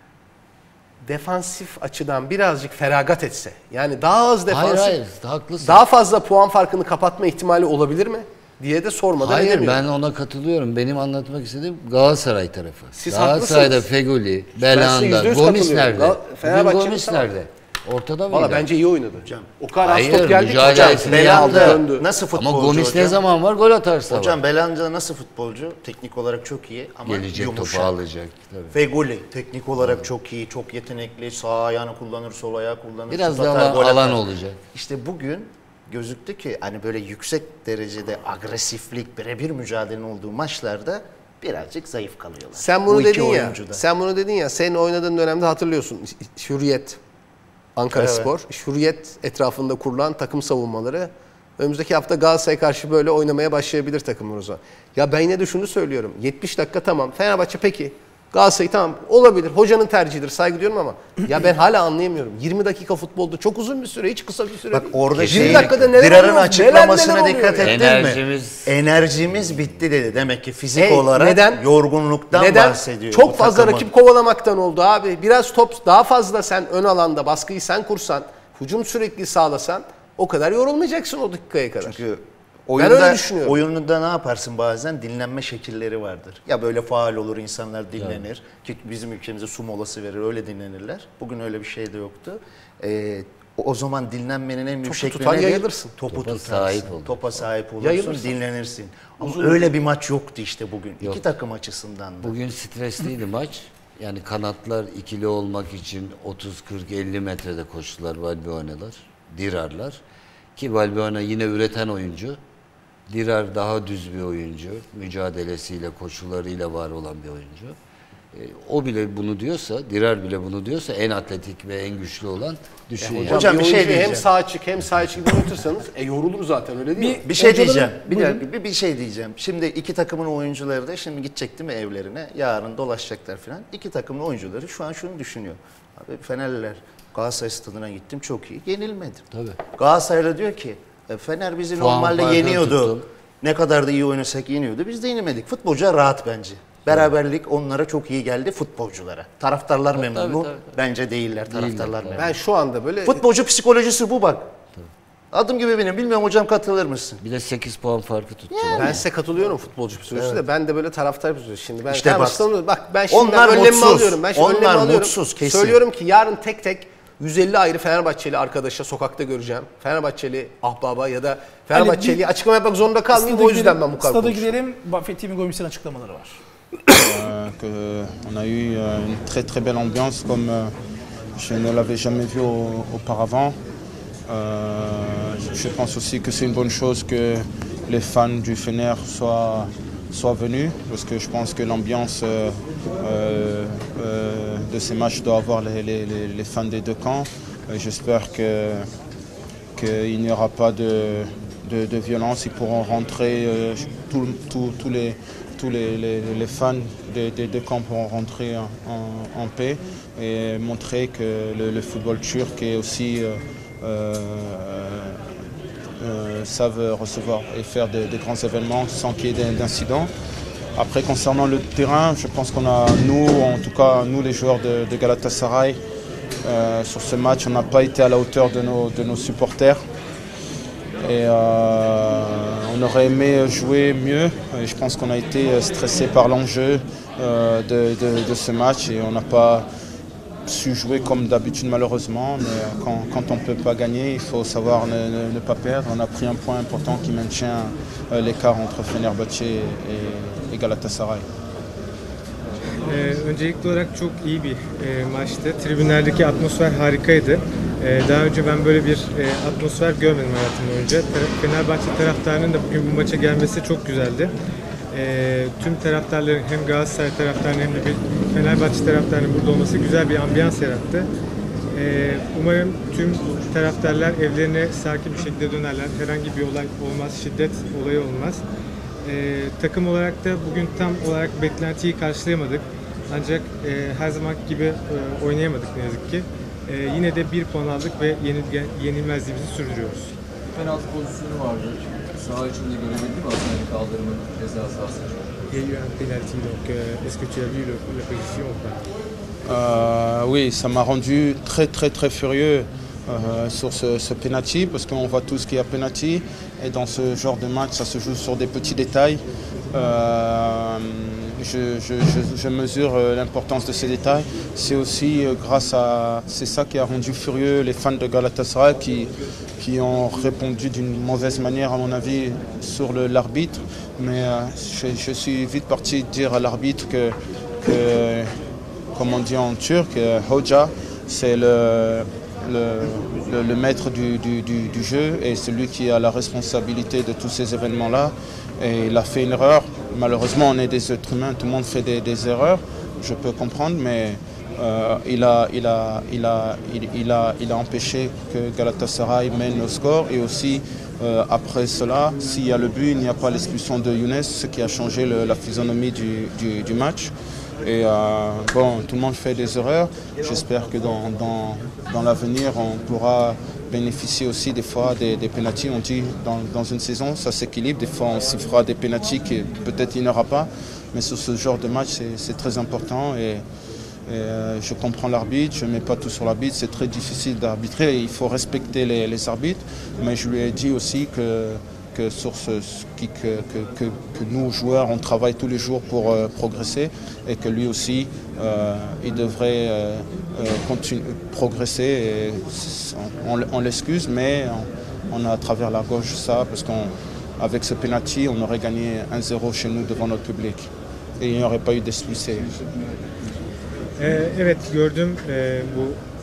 defansif açıdan birazcık feragat etse, yani daha az defansif, Hayır hayır haklısın. daha fazla puan farkını kapatma ihtimali olabilir mi diye de sormadan Hayır edemiyorum. ben ona katılıyorum. Benim anlatmak istediğim Galatasaray tarafı. Siz Galatasaray'da haklısınız. Fegoli, Ben Belhanda, size yüzde yüz Gomis katılıyorum. nerede? Gal- Bugün Fenerbahçe'nin Gomis tamam. nerede? Ortada mıydı? Valla bence iyi oynadı. O kadar az Hayır, top geldi ki mücadelesini hocam. yaptı. Belhanda döndü. Nasıl Ama futbolcu Gomis hocam? ne zaman var? Gol atarsa Hocam var. Belhanda nasıl futbolcu? Teknik olarak çok iyi ama Gelecek yumuşak. topu alacak. Tabii. Fegoli teknik olarak çok iyi, çok yetenekli. Sağ ayağını kullanır, sol ayağı kullanır. Biraz şut da atar, alan, gol alan atar. olacak. İşte bugün gözüktü ki hani böyle yüksek derecede agresiflik, birebir mücadelenin olduğu maçlarda birazcık zayıf kalıyorlar. Sen bunu Bu iki dedin ya. oyuncu da. Sen bunu dedin ya. Senin oynadığın dönemde hatırlıyorsun. Hürriyet, Ankaraspor, evet. Hürriyet etrafında kurulan takım savunmaları önümüzdeki hafta Galatasaray'a karşı böyle oynamaya başlayabilir takımlar o zaman. Ya ben yine de şunu söylüyorum. yetmiş dakika tamam. Fenerbahçe peki. Galatasaray tamam olabilir. Hocanın tercihidir. Saygı duyuyorum ama ya ben hala anlayamıyorum. yirmi dakika futbolda çok uzun bir süre, hiç kısa bir süre Bak değil. orada yirmi şey, dakikada neler Dirar'ın oluyor? açıklamasına Neler neler dikkat oluyor ya? ettin Enerjimiz- mi? Enerjimiz bitti dedi. Demek ki fizik Hey, olarak neden? yorgunluktan Neden? bahsediyor. Çok bu fazla takımın. rakip kovalamaktan oldu abi. Biraz top daha fazla sen ön alanda baskıyı sen kursan, hücum sürekli sağlasan o kadar yorulmayacaksın o dakikaya kadar. Çünkü Ben oyunda, öyle düşünüyorum. oyununda ne yaparsın bazen? Dinlenme şekilleri vardır. Ya böyle faal olur, insanlar dinlenir. Ki bizim ülkemizde su molası verir, öyle dinlenirler. Bugün öyle bir şey de yoktu. Ee, o, o zaman dinlenmenin en büyük Topu şekli tutar, nedir? yayılırsın. Topu Topa tutarsın. sahip olursun. Topa sahip olursun, Yayılırsın. dinlenirsin. Ama öyle bir maç yoktu işte bugün. Yok. İki takım açısından da. Bugün stresliydi maç. Yani kanatlar ikili olmak için otuz kırk elli metrede koştular, Valbuena'lar. Dirarlar. Ki Valbuena yine üreten oyuncu. Dirar daha düz bir oyuncu. Mücadelesiyle, koşularıyla var olan bir oyuncu. E, o bile bunu diyorsa, Dirar bile bunu diyorsa en atletik ve en güçlü olan düşün. Hocam, yani. Hocam bir bir şey oyuncuyu diyeceğim. hem sağ açık hem sağ açık gibi oynatırsanız e, yorulur zaten öyle değil mi? Bir şey Hocaların- diyeceğim. Bir, Buyurun. dakika, bir, bir şey diyeceğim. Şimdi iki takımın oyuncuları da şimdi gidecek değil mi evlerine? Yarın dolaşacaklar falan. İki takımın oyuncuları şu an şunu düşünüyor. Abi Fenerliler Galatasaray stadına gittim çok iyi. Yenilmedim. Tabii. Galatasaraylı diyor ki e, Fener bizi Puan normalde farkını yeniyordu. tuttum. Ne kadar da iyi oynasak yeniyordu. Biz de yenemedik. Futbolcular rahat bence. Beraberlik onlara çok iyi geldi futbolculara. Taraftarlar memnun tabii, mu? tabii, tabii. Bence değiller taraftarlar memnun. Ben şu anda böyle Futbolcu psikolojisi bu bak. Adım gibi benim. Bilmiyorum hocam katılır mısın? Bir de sekiz puan farkı tuttu. ben size katılıyorum futbolcu psikolojisi de. Ben de böyle taraftar psikolojisi. Şimdi ben İşte her bak. maçtan- bak ben şimdi Onlar önlemimi mutsuz. alıyorum. Ben şimdi Onlar önlemimi alıyorum. mutsuz, kesin. Söylüyorum ki yarın tek tek yüz elli ayrı Fenerbahçeli arkadaşa sokakta göreceğim. Fenerbahçeli ahbaba ya da Fenerbahçeli'ye açıklama yapmak zorunda kalmayayım. O yüzden ben bu kadar Stada konuşuyorum. gidelim. Fatih Gomis'in açıklamaları var. Euh, que on a eu euh, une très très belle ambiance comme euh, je ne l'avais jamais vu au- auparavant. Euh, je pense aussi que c'est une bonne chose que les fans du Fener soient, soient venus parce que je pense que l'ambiance euh, euh, euh, de ces matchs doit avoir les, les- les- les fans des deux camps. Euh, J'espère que qu'il n'y aura pas de, de, de violence. Ils pourront rentrer, euh, tout- tout- tous les, tous les, les- les fans des, des deux camps pourront rentrer en, en- en paix et montrer que le, le football turc est aussi euh, euh, euh, savent recevoir et faire de, de grands événements sans qu'il y ait d'incidents. Après, concernant le terrain, je pense qu'on a, nous, en tout cas, nous les joueurs de, de Galatasaray, euh, sur ce match, on n'a pas été à la hauteur de nos, de nos supporters. Et euh, on aurait aimé jouer mieux. Et je pense qu'on a été stressé par l'enjeu euh, de, de- de ce match et on n'a pas su jouer comme d'habitude malheureusement. Mais quand, quand on ne peut pas gagner, il faut savoir ne, ne- ne pas perdre. On a pris un point important qui maintient euh, l'écart entre Fenerbahçe et, et Galatasaray. Ee, öncelikli olarak çok iyi bir e, maçtı. Tribünlerdeki atmosfer harikaydı. Ee, daha önce ben böyle bir e, atmosfer görmedim hayatım boyunca. Tar- Fenerbahçe taraftarının da bugün bu maça gelmesi çok güzeldi. Ee, tüm taraftarların hem Galatasaray taraftarının hem de bir Fenerbahçe taraftarının burada olması güzel bir ambiyans yarattı. Ee, umarım tüm taraftarlar evlerine sakin bir şekilde dönerler. Herhangi bir olay olmaz, şiddet olayı olmaz. Ee, takım olarak da bugün tam olarak beklentiyi karşılayamadık. Ancak e, her zaman gibi e, oynayamadık ne yazık ki. E, yine de bir puan aldık ve yenilge, yenilmezliğimizi sürdürüyoruz. Penaltı pozisyonu vardı. Saha içinde görebildi mi Hasan Ali kaldırımın ceza sahasında? Il y a eu un penalty, donc euh, est-ce que tu as vu le- la position ou pas? Euh, oui, ça m'a rendu très très très furieux euh, sur ce, ce penalty parce qu'on voit tous qu'il y a penalty et dans ce genre de match ça se joue sur des petits détails. Euh, je, je- je- je mesure euh, l'importance de ces détails. C'est aussi euh, grâce à c'est ça qui a rendu furieux les fans de Galatasaray qui, qui ont répondu d'une mauvaise manière à mon avis sur le- l'arbitre. Mais euh, je, je suis vite parti dire à l'arbitre que, que comme on dit en turc, euh, Hoca, c'est le, le, le- le maître du, du- du- du jeu et celui qui a la responsabilité de tous ces événements-là. Et il a fait une erreur. Malheureusement, on est des êtres humains, tout le monde fait des, des erreurs, je peux comprendre, mais euh, il, a, il, a, il, a, il, il a, il a empêché que Galatasaray mène au score et aussi euh, après cela, s'il y a le but, il n'y a pas l'expulsion de Younes, ce qui a changé le- la physionomie du, du- du match. Et euh, bon, tout le monde fait des erreurs. J'espère que dans, dans, dans l'avenir, on pourra bénéficier aussi des fois des, des pénaltys. On dit dans, dans une saison, ça s'équilibre. Des fois, on s'y fera des pénaltys que peut-être il n'y aura pas. Mais sur ce genre de match, c'est- c'est très important. Et, et, euh, je comprends l'arbitre, je ne mets pas tout sur l'arbitre. C'est très difficile d'arbitrer. Il faut respecter les, les arbitres. Mais je lui ai dit aussi que que sur ce, ce qui- que, que- que- que nous, joueurs, on travaille tous les jours pour euh, progresser et que lui aussi, euh, il devrait euh, euh, continuer, progresser. Et c- on, on l'excuse, mais on, on a à travers la gauche ça, parce qu'avec ce penalty, on aurait gagné un zéro chez nous devant notre public. Et il n'y aurait pas eu d'expulsé. Ee, evet gördüm ee, bu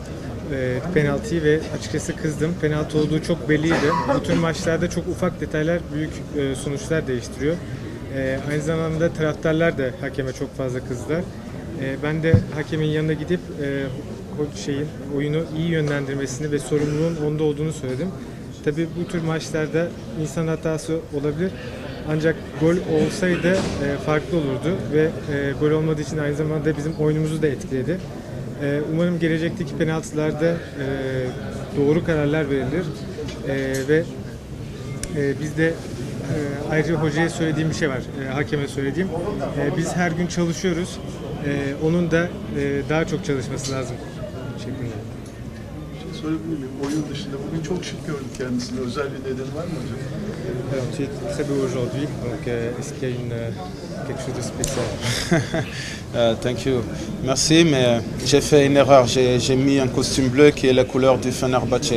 e, penaltıyı ve açıkçası kızdım. Penaltı olduğu çok belliydi. Bu tür maçlarda çok ufak detaylar büyük e, sonuçlar değiştiriyor. E, aynı zamanda taraftarlar da hakeme çok fazla kızdılar. E, ben de hakemin yanına gidip e, şeyin oyunu iyi yönlendirmesini ve sorumluluğun onda olduğunu söyledim. Tabii bu tür maçlarda insan hatası olabilir. Ancak gol olsaydı e, farklı olurdu ve e, gol olmadığı için aynı zamanda bizim oyunumuzu da etkiledi. E, umarım gelecekteki penaltılarda e, doğru kararlar verilir e, ve e, biz de e, ayrıca hocaya söylediğim bir şey var, e, hakeme söylediğim. E, biz her gün çalışıyoruz. E, onun da e, daha çok çalışması lazım şeklinde. Sorabilir miyim? Oyun dışında bugün çok şık gördük kendisini. Özel bir nedeni var mı hocam? Alors, tu es très beau aujourd'hui, donc euh, est-ce qu'il y a une, quelque chose de spécial? Euh, thank you. Merci, mais euh, j'ai fait une erreur. J'ai j'ai mis un costume bleu qui est la couleur du Fenerbahçe.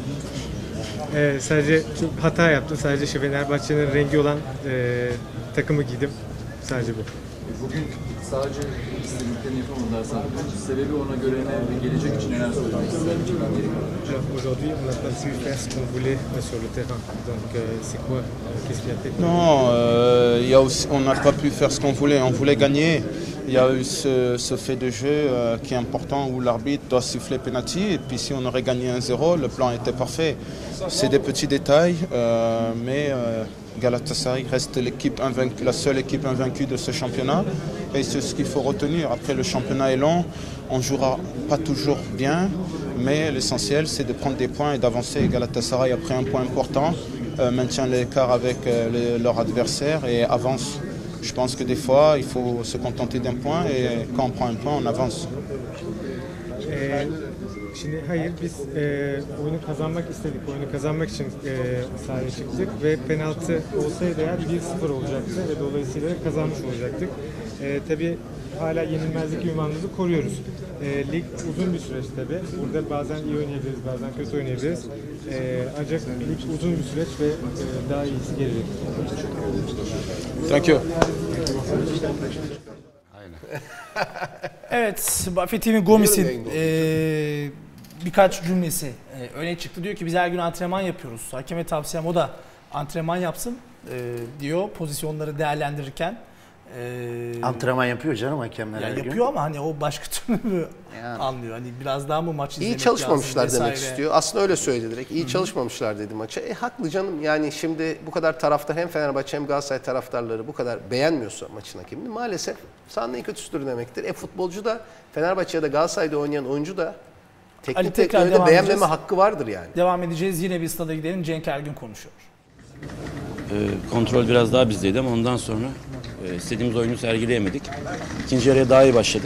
Ee, sadece çok hata yaptım. Sadece şey, Fenerbahçe'nin rengi olan e, takımı giydim. Sadece bu. Bugün sadece istediklerini yapamadılar sadece. Sebebi ona göre ne ve gelecek için neler söylemek istedim? Aujourd'hui, on n'a pas pu faire ce qu'on voulait sur le terrain. Donc, euh, c'est quoi? Qu'est-ce qui a fait? Non, euh, y a aussi, on n'a pas pu faire ce qu'on voulait. On voulait gagner. Il y a eu ce, ce fait de jeu euh, qui est important où l'arbitre doit siffler penalty. Et puis si on aurait gagné un zéro, le plan était parfait. C'est des petits détails, euh, mais euh, Galatasaray reste l'équipe invaincue, la seule équipe invaincue de ce championnat. Et c'est ce qu'il faut retenir. Après, le championnat est long. On ne jouera pas toujours bien, mais l'essentiel, c'est de prendre des points et d'avancer. Galatasaray a pris un point important, euh, maintient l'écart avec euh, les, leur adversaire et avance. Je pense que des fois, il faut se contenter d'un point et quand on prend un point, on avance. Ee, şimdi hayır, biz e, oyunu kazanmak istedik. Oyunu kazanmak için e, sahaya çıktık ve penaltı olsaydı eğer bir sıfır olacaktı ve dolayısıyla kazanmış olacaktık. E, tabii hala yenilmezlik ünvanımızı koruyoruz. E, lig uzun bir süreç tabii. Burada bazen iyi oynayabiliriz, bazen kötü oynayabiliriz. E, ancak lig uzun bir süreç ve e, daha iyisi gelecek. Thank you. Evet, Buffett'in Gomis'in e, birkaç cümlesi e, öne çıktı. Diyor ki biz her gün antrenman yapıyoruz. Hakeme tavsiyem o da antrenman yapsın e, diyor pozisyonları değerlendirirken. E, Antrenman yapıyor canım hakemler ya her gün. yapıyor ama hani o başka türlü Yani. anlıyor. Hani biraz daha mı maç izlemek İyi çalışmamışlar lazım demek vesaire. istiyor. Aslında öyle söyledi direkt. İyi çalışmamışlar dedi maça. E haklı canım. Yani şimdi bu kadar taraftar hem Fenerbahçe hem Galatasaray taraftarları bu kadar beğenmiyorsa maçın hakemini maalesef sahanın en kötüsüdür demektir. E futbolcu da Fenerbahçe ya da Galatasaray'da oynayan oyuncu da Ali, teknik tekrar direktörü de devam beğenmeme edeceğiz. hakkı vardır yani. Devam edeceğiz. Yine bir stada gidelim. Cenk Ergün konuşuyor. E, kontrol biraz daha bizdeydi ama ondan sonra e, istediğimiz oyunu sergileyemedik. İkinci yarıya daha iyi başladık.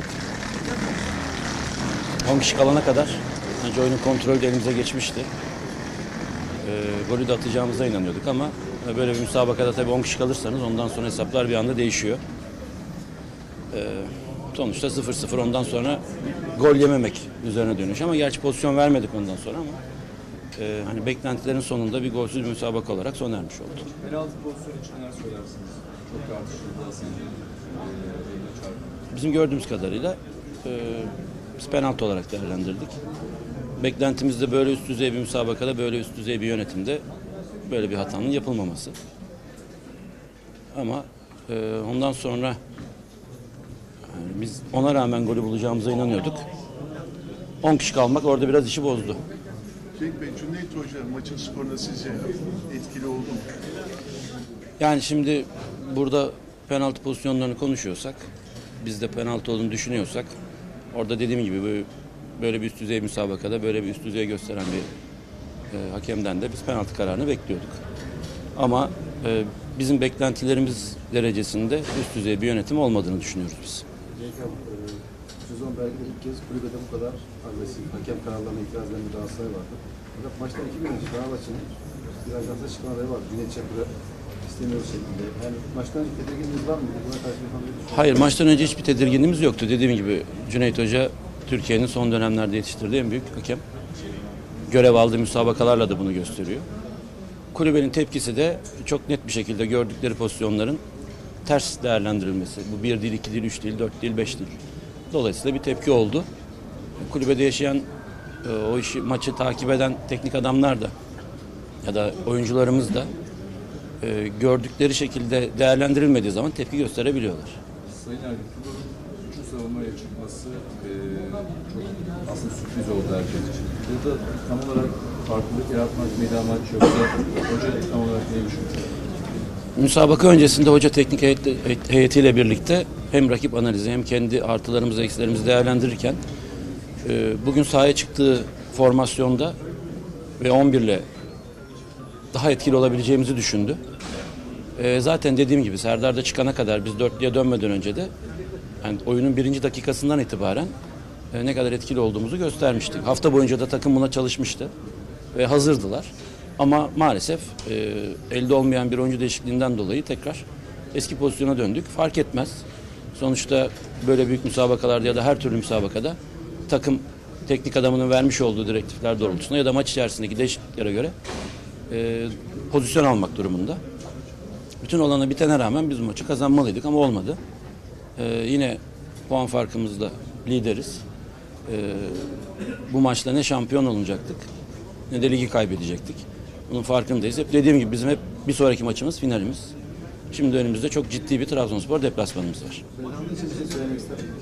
on kişi kalana kadar bence oyunun kontrolü de elimize geçmişti. E, golü de atacağımıza inanıyorduk ama e, böyle bir müsabakada tabii on kişi kalırsanız ondan sonra hesaplar bir anda değişiyor. E, sonuçta sıfır sıfır ondan sonra gol yememek üzerine dönüş ama gerçi pozisyon vermedik ondan sonra ama e, hani beklentilerin sonunda bir golsüz bir müsabaka olarak sona ermiş oldu. Penaltı pozisyonu için neler söylersiniz? Çok tartışıldı aslında. Bizim gördüğümüz kadarıyla e, biz penaltı olarak değerlendirdik. Beklentimizde böyle üst düzey bir müsabakada, böyle üst düzey bir yönetimde böyle bir hatanın yapılmaması. Ama e, ondan sonra yani biz ona rağmen golü bulacağımıza inanıyorduk. on kişi kalmak orada biraz işi bozdu. Cenk Bey, Cüneyt Hoca maçın skoruna sizce etkili oldu mu? Yani şimdi burada penaltı pozisyonlarını konuşuyorsak, biz de penaltı olduğunu düşünüyorsak, orada dediğim gibi böyle, böyle bir üst düzey müsabakada böyle bir üst düzey gösteren bir e, hakemden de biz penaltı kararını bekliyorduk. Ama e, bizim beklentilerimiz derecesinde üst düzey bir yönetim olmadığını düşünüyoruz biz. Cenk abi, e, sezon belki de ilk kez kulübede bu kadar agresif hakem kararlarına itiraz eden bir Galatasaray vardı. Fakat maçtan iki gün önce Fenerbahçe'nin biraz daha açıklamaları vardı. Cüneyt Çakır'ı istemiyoruz şeklinde. Yani maçtan önce tedirginliğiniz var mıydı? Buna karşı bir hamle düşünüyorsunuz? Hayır, maçtan önce hiçbir tedirginliğimiz yoktu. Dediğim gibi Cüneyt Hoca Türkiye'nin son dönemlerde yetiştirdiği en büyük hakem. Görev aldığı müsabakalarla da bunu gösteriyor. Kulübenin tepkisi de çok net bir şekilde gördükleri pozisyonların ters değerlendirilmesi. Bu bir değil, iki değil, üç değil, dört değil, beş değil. Dolayısıyla bir tepki oldu. Kulübede yaşayan e, o işi maçı takip eden teknik adamlar da ya da oyuncularımız da e, gördükleri şekilde değerlendirilmediği zaman tepki gösterebiliyorlar. Sayın Ergin, Tudor'un üçüncü savunmaya çıkması e, çok aslında sürpriz oldu herkes için. Burada tam olarak farklılık yaratmak mıydı amaç, yoksa hoca tam olarak ne düşünüyor? Müsabaka öncesinde hoca teknik heyeti, heyetiyle birlikte hem rakip analizi hem kendi artılarımızı, eksilerimizi değerlendirirken e, bugün sahaya çıktığı formasyonda ve on bir ile daha etkili olabileceğimizi düşündü. E, zaten dediğim gibi Serdar'da çıkana kadar biz dörtlüye dönmeden önce de yani oyunun birinci dakikasından itibaren e, ne kadar etkili olduğumuzu göstermiştik. Hafta boyunca da takım buna çalışmıştı ve hazırdılar. Ama maalesef e, elde olmayan bir oyuncu değişikliğinden dolayı tekrar eski pozisyona döndük. Fark etmez. Sonuçta böyle büyük müsabakalarda ya da her türlü müsabakada takım teknik adamının vermiş olduğu direktifler doğrultusunda ya da maç içerisindeki değişikliklere göre e, pozisyon almak durumunda. Bütün olana bitene rağmen biz maçı kazanmalıydık ama olmadı. E, yine puan farkımızla lideriz. E, bu maçla ne şampiyon olacaktık ne de ligi kaybedecektik. Bunun farkındayız. Hep dediğim gibi bizim hep bir sonraki maçımız finalimiz. Şimdi önümüzde çok ciddi bir Trabzonspor deplasmanımız var. Belhanda için bir şey söylemek ister miyim?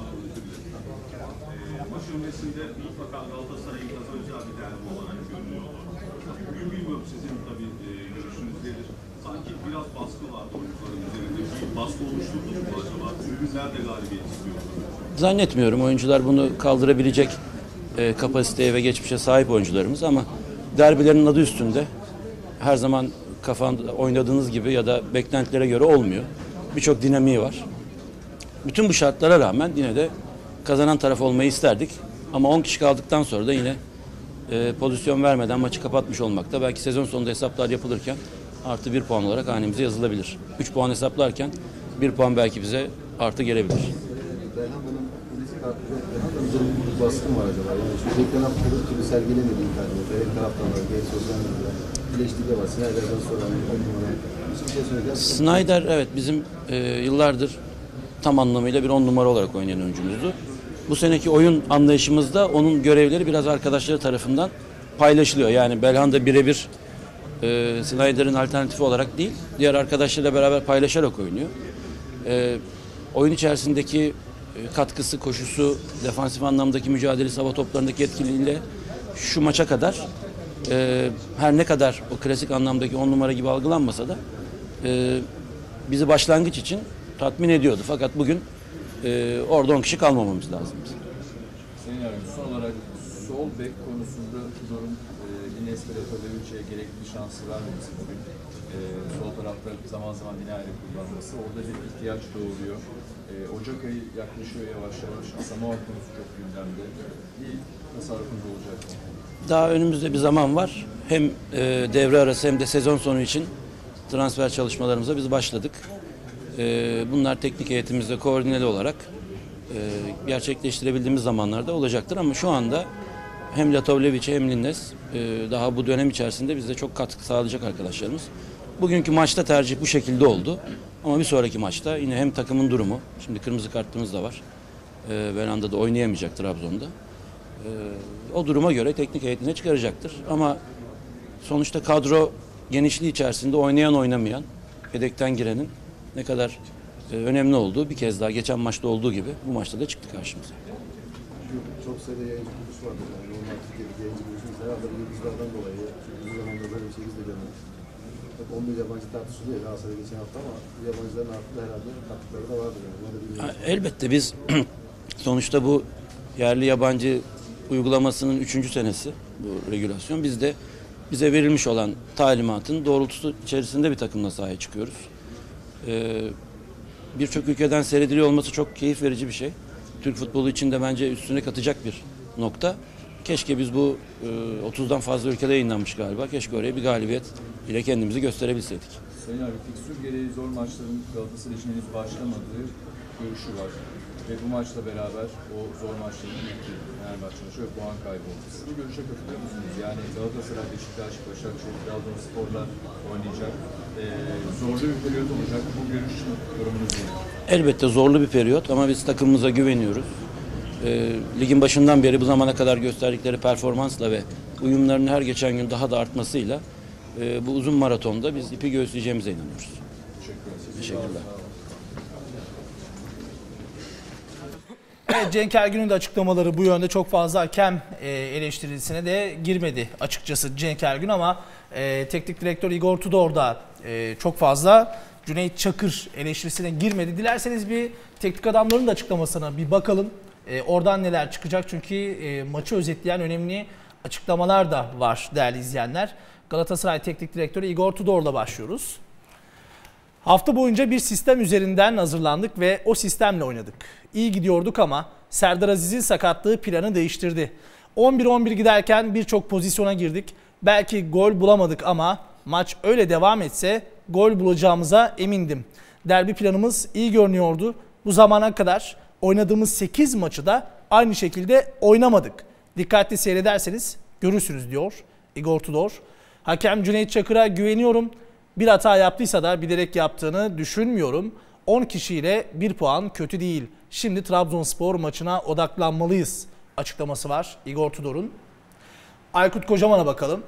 Maç öncesinde mutlaka Galatasaray'ın kazanacağı bir derbi olarak görünüyor. Bugün bilmiyorum sizin tabii e, görüşünüz nedir? Sanki biraz baskı vardı oyuncuların üzerinde. Bir baskı oluşturdu mu acaba? Tribünler de galibiyet istiyor. Zannetmiyorum. Oyuncular bunu kaldırabilecek e, kapasiteye ve geçmişe sahip oyuncularımız ama derbilerin adı üstünde her zaman kafanda oynadığınız gibi ya da beklentilere göre olmuyor. Birçok dinamiği var. Bütün bu şartlara rağmen yine de kazanan taraf olmayı isterdik. Ama on kişi kaldıktan sonra da yine e, pozisyon vermeden maçı kapatmış olmakta. Belki sezon sonunda hesaplar yapılırken artı bir puan olarak hanemize yazılabilir. Üç puan hesaplarken bir puan belki bize artı gelebilir. Belhanda'nın risk kartı, Belhanda'nın üzerinde bir baskı mı var acaba? Yani şu geçen hafta bir türlü sergilemediği kadar. Gerek taraftarlar, gerek sosyal medya. Bileştiği var. Snyder'dan sonra on numara. Bir şey söyleyeceğim. Snyder evet bizim e, yıllardır tam anlamıyla bir on numara olarak oynayan oyuncumuzdu. Bu seneki oyun anlayışımızda onun görevleri biraz arkadaşları tarafından paylaşılıyor. Yani Belhanda birebir e, Snyder'in alternatifi olarak değil, diğer arkadaşlarıyla beraber paylaşarak oynuyor. E, oyun içerisindeki e, katkısı, koşusu, defansif anlamdaki mücadelesi, hava toplarındaki etkililiğiyle şu maça kadar e, her ne kadar o klasik anlamdaki on numara gibi algılanmasa da e, bizi başlangıç için tatmin ediyordu. Fakat bugün e, orada on kişi kalmamamız lazım. Sayın Ergin, son olarak sol bek konusunda Tudor'un e, Lines ve Letolevic'e gerekli şansı vermemesi bugün. E, sol tarafta zaman zaman Lina'yı kullanması orada bir ihtiyaç doğuruyor. E, Ocak ayı yaklaşıyor yavaş yavaş. Samoa konusu çok gündemde. Bir tasarrufunuz olacak mı? Daha önümüzde bir zaman var. Hem e, devre arası hem de sezon sonu için transfer çalışmalarımıza biz başladık. E, bunlar teknik heyetimizle koordineli olarak e, gerçekleştirebildiğimiz zamanlarda olacaktır. Ama şu anda hem Latovlevic hem Lines e, daha bu dönem içerisinde bize çok katkı sağlayacak arkadaşlarımız. Bugünkü maçta tercih bu şekilde oldu. Ama bir sonraki maçta yine hem takımın durumu, şimdi kırmızı kartımız da var. E, Belhanda da oynayamayacak Trabzon'da. E, o duruma göre teknik heyetine çıkaracaktır. Ama sonuçta kadro genişliği içerisinde oynayan oynamayan, yedekten girenin ne kadar e, önemli olduğu bir kez daha geçen maçta olduğu gibi bu maçta da çıktı karşımıza. Çok sayıda yayıncı kuruluş vardı. Yani normal Türkiye'deki yayıncı kuruluşumuz herhalde bu yıldızlardan dolayı. Çünkü bu zamanda böyle bir şey biz de görmedik. Hep on bir yabancı tartışılıyor Galatasaray'a geçen hafta ama bu yabancıların altında herhalde katkıları da vardır. Yani. Elbette biz sonuçta bu yerli yabancı uygulamasının üçüncü senesi bu regülasyon. Biz de bize verilmiş olan talimatın doğrultusu içerisinde bir takımla sahaya çıkıyoruz. Ee, Birçok ülkeden seyrediliyor olması çok keyif verici bir şey. Türk futbolu için de bence üstüne katacak bir nokta. Keşke biz bu e, otuzdan fazla ülkede yayınlanmış galiba. Keşke oraya bir galibiyet ile kendimizi gösterebilseydik. Sayın abi, fikstür gereği zor maçların Galatasaray için henüz başlamadığı görüşü var. Ve bu maçla beraber o zor maçların bitti. Fenerbahçe'nin şöyle puan kaybı oldu. Siz bu görüşe katılıyor musunuz? Yani Galatasaray, Beşiktaş, Başakşehir, Trabzonspor'la oynayacak. Ee, zorlu bir periyot olacak. Bu görüş yorumunuz değil. Elbette zorlu bir periyot ama biz takımımıza güveniyoruz. e, ligin başından beri bu zamana kadar gösterdikleri performansla ve uyumlarının her geçen gün daha da artmasıyla e, bu uzun maratonda biz ipi göğüsleyeceğimize inanıyoruz. Teşekkürler. Evet, Cenk Ergün'ün de açıklamaları bu yönde, çok fazla hakem e, eleştirisine de girmedi açıkçası Cenk Ergün, ama e, teknik direktör Igor Tudor da e, çok fazla Cüneyt Çakır eleştirisine girmedi. Dilerseniz bir teknik adamların da açıklamasına bir bakalım. E, oradan neler çıkacak, çünkü e, maçı özetleyen önemli açıklamalar da var değerli izleyenler. Galatasaray Teknik Direktörü Igor Tudor'la başlıyoruz. Hafta boyunca bir sistem üzerinden hazırlandık ve o sistemle oynadık. İyi gidiyorduk ama Serdar Aziz'in sakatlığı planı değiştirdi. on bir on bir giderken birçok pozisyona girdik. Belki gol bulamadık ama maç öyle devam etse gol bulacağımıza emindim. Derbi planımız iyi görünüyordu. Bu zamana kadar oynadığımız sekiz maçı da aynı şekilde oynamadık. Dikkatli seyrederseniz görürsünüz diyor Igor Tudor. Hakem Cüneyt Çakır'a güveniyorum. Bir hata yaptıysa da bilerek yaptığını düşünmüyorum. on kişiyle bir puan kötü değil. Şimdi Trabzonspor maçına odaklanmalıyız açıklaması var Igor Tudor'un. Aykut Kocaman'a bakalım.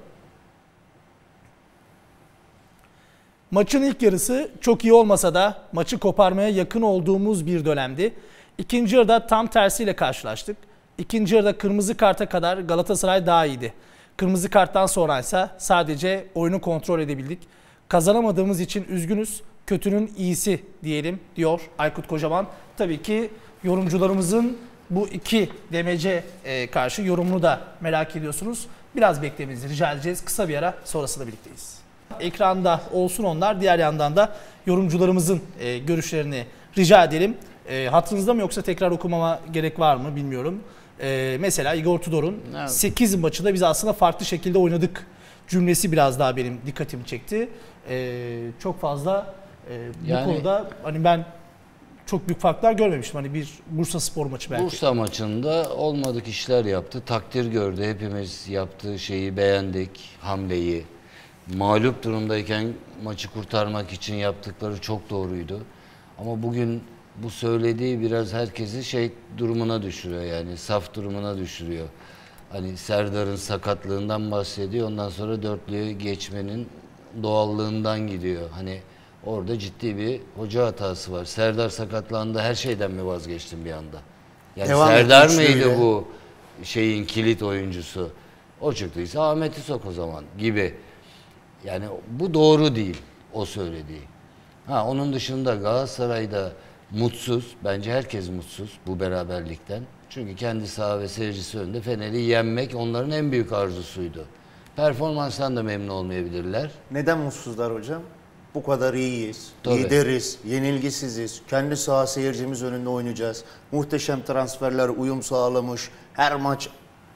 Maçın ilk yarısı çok iyi olmasa da maçı koparmaya yakın olduğumuz bir dönemdi. İkinci yarıda tam tersiyle karşılaştık. İkinci yarıda kırmızı karta kadar Galatasaray daha iyiydi. Kırmızı karttan sonra ise sadece oyunu kontrol edebildik. Kazanamadığımız için üzgünüz. Kötünün iyisi diyelim diyor Aykut Kocaman. Tabii ki yorumcularımızın bu iki demece karşı yorumunu da merak ediyorsunuz. Biraz beklemenizi rica edeceğiz. Kısa bir ara, sonrasında birlikteyiz. Ekranda olsun onlar. Diğer yandan da yorumcularımızın görüşlerini rica edelim. Hatırınızda mı, yoksa tekrar okumama gerek var mı bilmiyorum. Mesela Igor Tudor'un evet. sekiz maçı da biz aslında farklı şekilde oynadık cümlesi biraz daha benim dikkatimi çekti. Ee, çok fazla e, bu yani, konuda hani ben çok büyük farklar görmemiştim. Hani bir Bursaspor maçı belki. Bursa maçında olmadık işler yaptı. Takdir gördü. Hepimiz yaptığı şeyi beğendik. Hamleyi. Mağlup durumdayken maçı kurtarmak için yaptıkları çok doğruydu. Ama bugün bu söylediği biraz herkesi şey durumuna düşürüyor, yani saf durumuna düşürüyor. Hani Serdar'ın sakatlığından bahsediyor, ondan sonra dörtlüğe geçmenin doğallığından gidiyor. Hani orada ciddi bir hoca hatası var. Serdar sakatlandı, her şeyden mi vazgeçtin bir anda? Yani Devam Serdar mıydı bu şeyin kilit oyuncusu? O çıktıysa Ahmet'i sok o zaman gibi. Yani bu doğru değil o söylediği. Ha, onun dışında Galatasaray'da mutsuz. Bence herkes mutsuz bu beraberlikten. Çünkü kendi saha ve seyircisi önünde Fener'i yenmek onların en büyük arzusuydu. Performanstan da memnun olmayabilirler. Neden mutsuzlar hocam? Bu kadar iyiyiz, Tabii. lideriz, yenilgisiziz. Kendi saha seyircimiz önünde oynayacağız. Muhteşem transferler uyum sağlamış. Her maç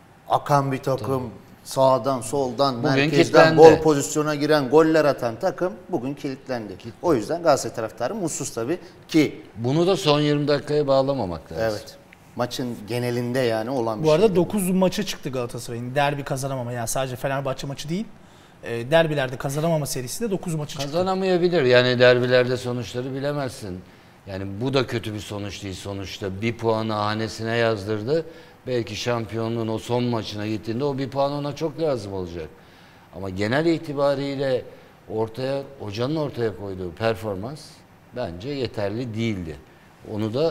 akan bir takım. Tabii. Sağdan, soldan, bugün merkezden kilitlendi. Bol pozisyona giren, goller atan takım bugün kilitlendi. O yüzden Galatasaray taraftarı mutsuz tabii ki. Bunu da son yirmi dakikaya bağlamamak lazım. Evet. Maçın genelinde yani olan bir şey. Bu arada dokuz maça çıktı Galatasaray'ın. Derbi kazanamama, yani sadece Fenerbahçe maçı değil. E, derbilerde kazanamama serisi de dokuz maçı çıktı. Kazanamayabilir. Yani derbilerde sonuçları bilemezsin. Yani bu da kötü bir sonuç değil sonuçta. Bir puanı hanesine yazdırdı. Belki şampiyonluğun o son maçına gittiğinde o bir puan ona çok lazım olacak. Ama genel itibariyle ortaya, hocanın ortaya koyduğu performans bence yeterli değildi. Onu da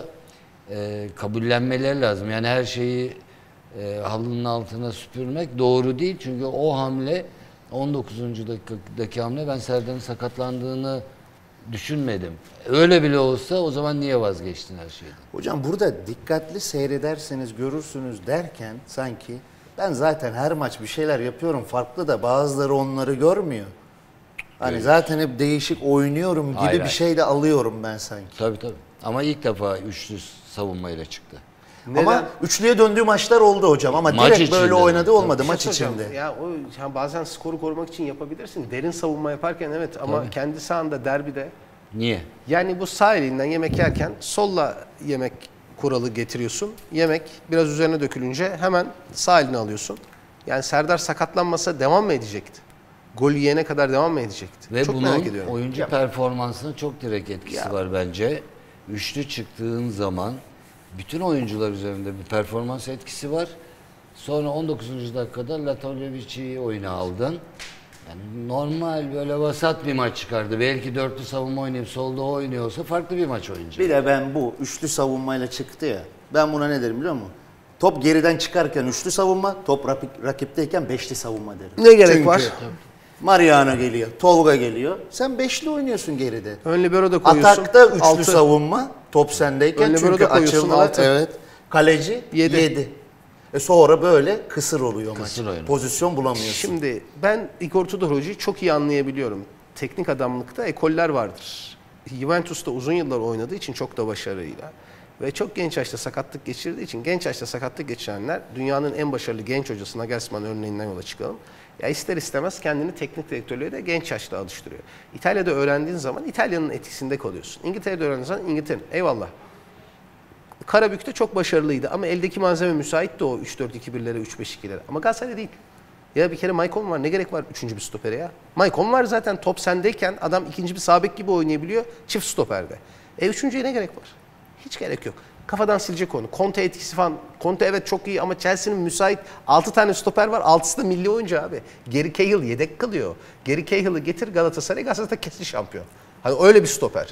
e, kabullenmeleri lazım. Yani her şeyi e, halının altına süpürmek doğru değil. Çünkü o hamle, on dokuzuncu dakikadaki hamle, ben Serdar'ın sakatlandığını düşünmedim. Öyle bile olsa o zaman niye vazgeçtin her şeyden? Hocam burada dikkatli seyrederseniz görürsünüz derken sanki ben zaten her maç bir şeyler yapıyorum farklı da bazıları onları görmüyor. Hani evet. zaten hep değişik oynuyorum gibi hayır, bir şey de alıyorum ben sanki. Tabii tabii. Ama ilk defa üçlü savunmayla çıktı. Neden? Ama üçlüye döndüğü maçlar oldu hocam ama maç direkt böyle oynadı olmadı tabii. maç şey içinde. Ya o yani bazen skoru korumak için yapabilirsin. Derin savunma yaparken evet ama tabii. kendi sahanda derbide. Niye? Yani bu sağ elinden yemek yerken solla yemek kuralı getiriyorsun. Yemek biraz üzerine dökülünce hemen sağ elini alıyorsun. Yani Serdar sakatlanmasa devam mı edecekti? Gol yiyene kadar devam mı edecekti? Ve çok bunun merak ediyorum. oyuncu ya. performansına çok direkt etkisi ya. var bence. Üçlü çıktığın zaman bütün oyuncular üzerinde bir performans etkisi var. Sonra on dokuzuncu dakikada Latovlevic'i oyuna aldın. Yani normal böyle vasat bir maç çıkardı. Belki dörtlü savunma oynayıp solda oynuyorsa farklı bir maç oynayacak. Bir de ben bu üçlü savunmayla çıktı ya. Ben buna ne derim biliyor musun? Top geriden çıkarken üçlü savunma, top rakip, rakipteyken beşli savunma derim. Ne gerek Çünkü var? Mariano geliyor, Tolga geliyor. Sen beşli oynuyorsun geride. Ön libero da koyuyorsun. Atakta üçlü Altı. savunma, top sendeyken Ön libero çünkü da koyuyorsun, açılmalar. altı. Evet. Kaleci Yedi. yedi. E sonra böyle kısır oluyor Kısır maç. oyunu. Pozisyon bulamıyorsun. Şimdi ben Igor Tudor Hoca'yı çok iyi anlayabiliyorum. Teknik adamlıkta ekoller vardır. Juventus'ta uzun yıllar oynadığı için çok da başarıyla ve çok genç yaşta sakatlık geçirdiği için genç yaşta sakatlık geçirenler dünyanın en başarılı genç hocası Nagelsmann örneğinden yola çıkalım. Ya ister istemez kendini teknik direktörlüğe de genç yaşta alıştırıyor. İtalya'da öğrendiğin zaman İtalya'nın etkisinde kalıyorsun. İngiltere'de öğrendiğin zaman İngiltere'nin. Eyvallah. Karabük'te çok başarılıydı ama eldeki malzeme müsaitti o üç dört iki birlere, üç beş ikilere. Ama Galatasaray'da değil. Ya bir kere Maicon var. Ne gerek var üçüncü bir stopere ya? Maicon var zaten top sendeyken adam ikinci bir sağ bek gibi oynayabiliyor çift stoperde. E üçüncüye ne gerek var? Hiç gerek yok. Kafadan silecek onu. Conte etkisi falan. Conte evet çok iyi ama Chelsea'nin müsait altı tane stoper var. altısı da milli oyuncu abi. Gary Cahill yedek kalıyor. Gary Cahill'ı getir Galatasaray, Galatasaray kesin şampiyon. Hani öyle bir stoper.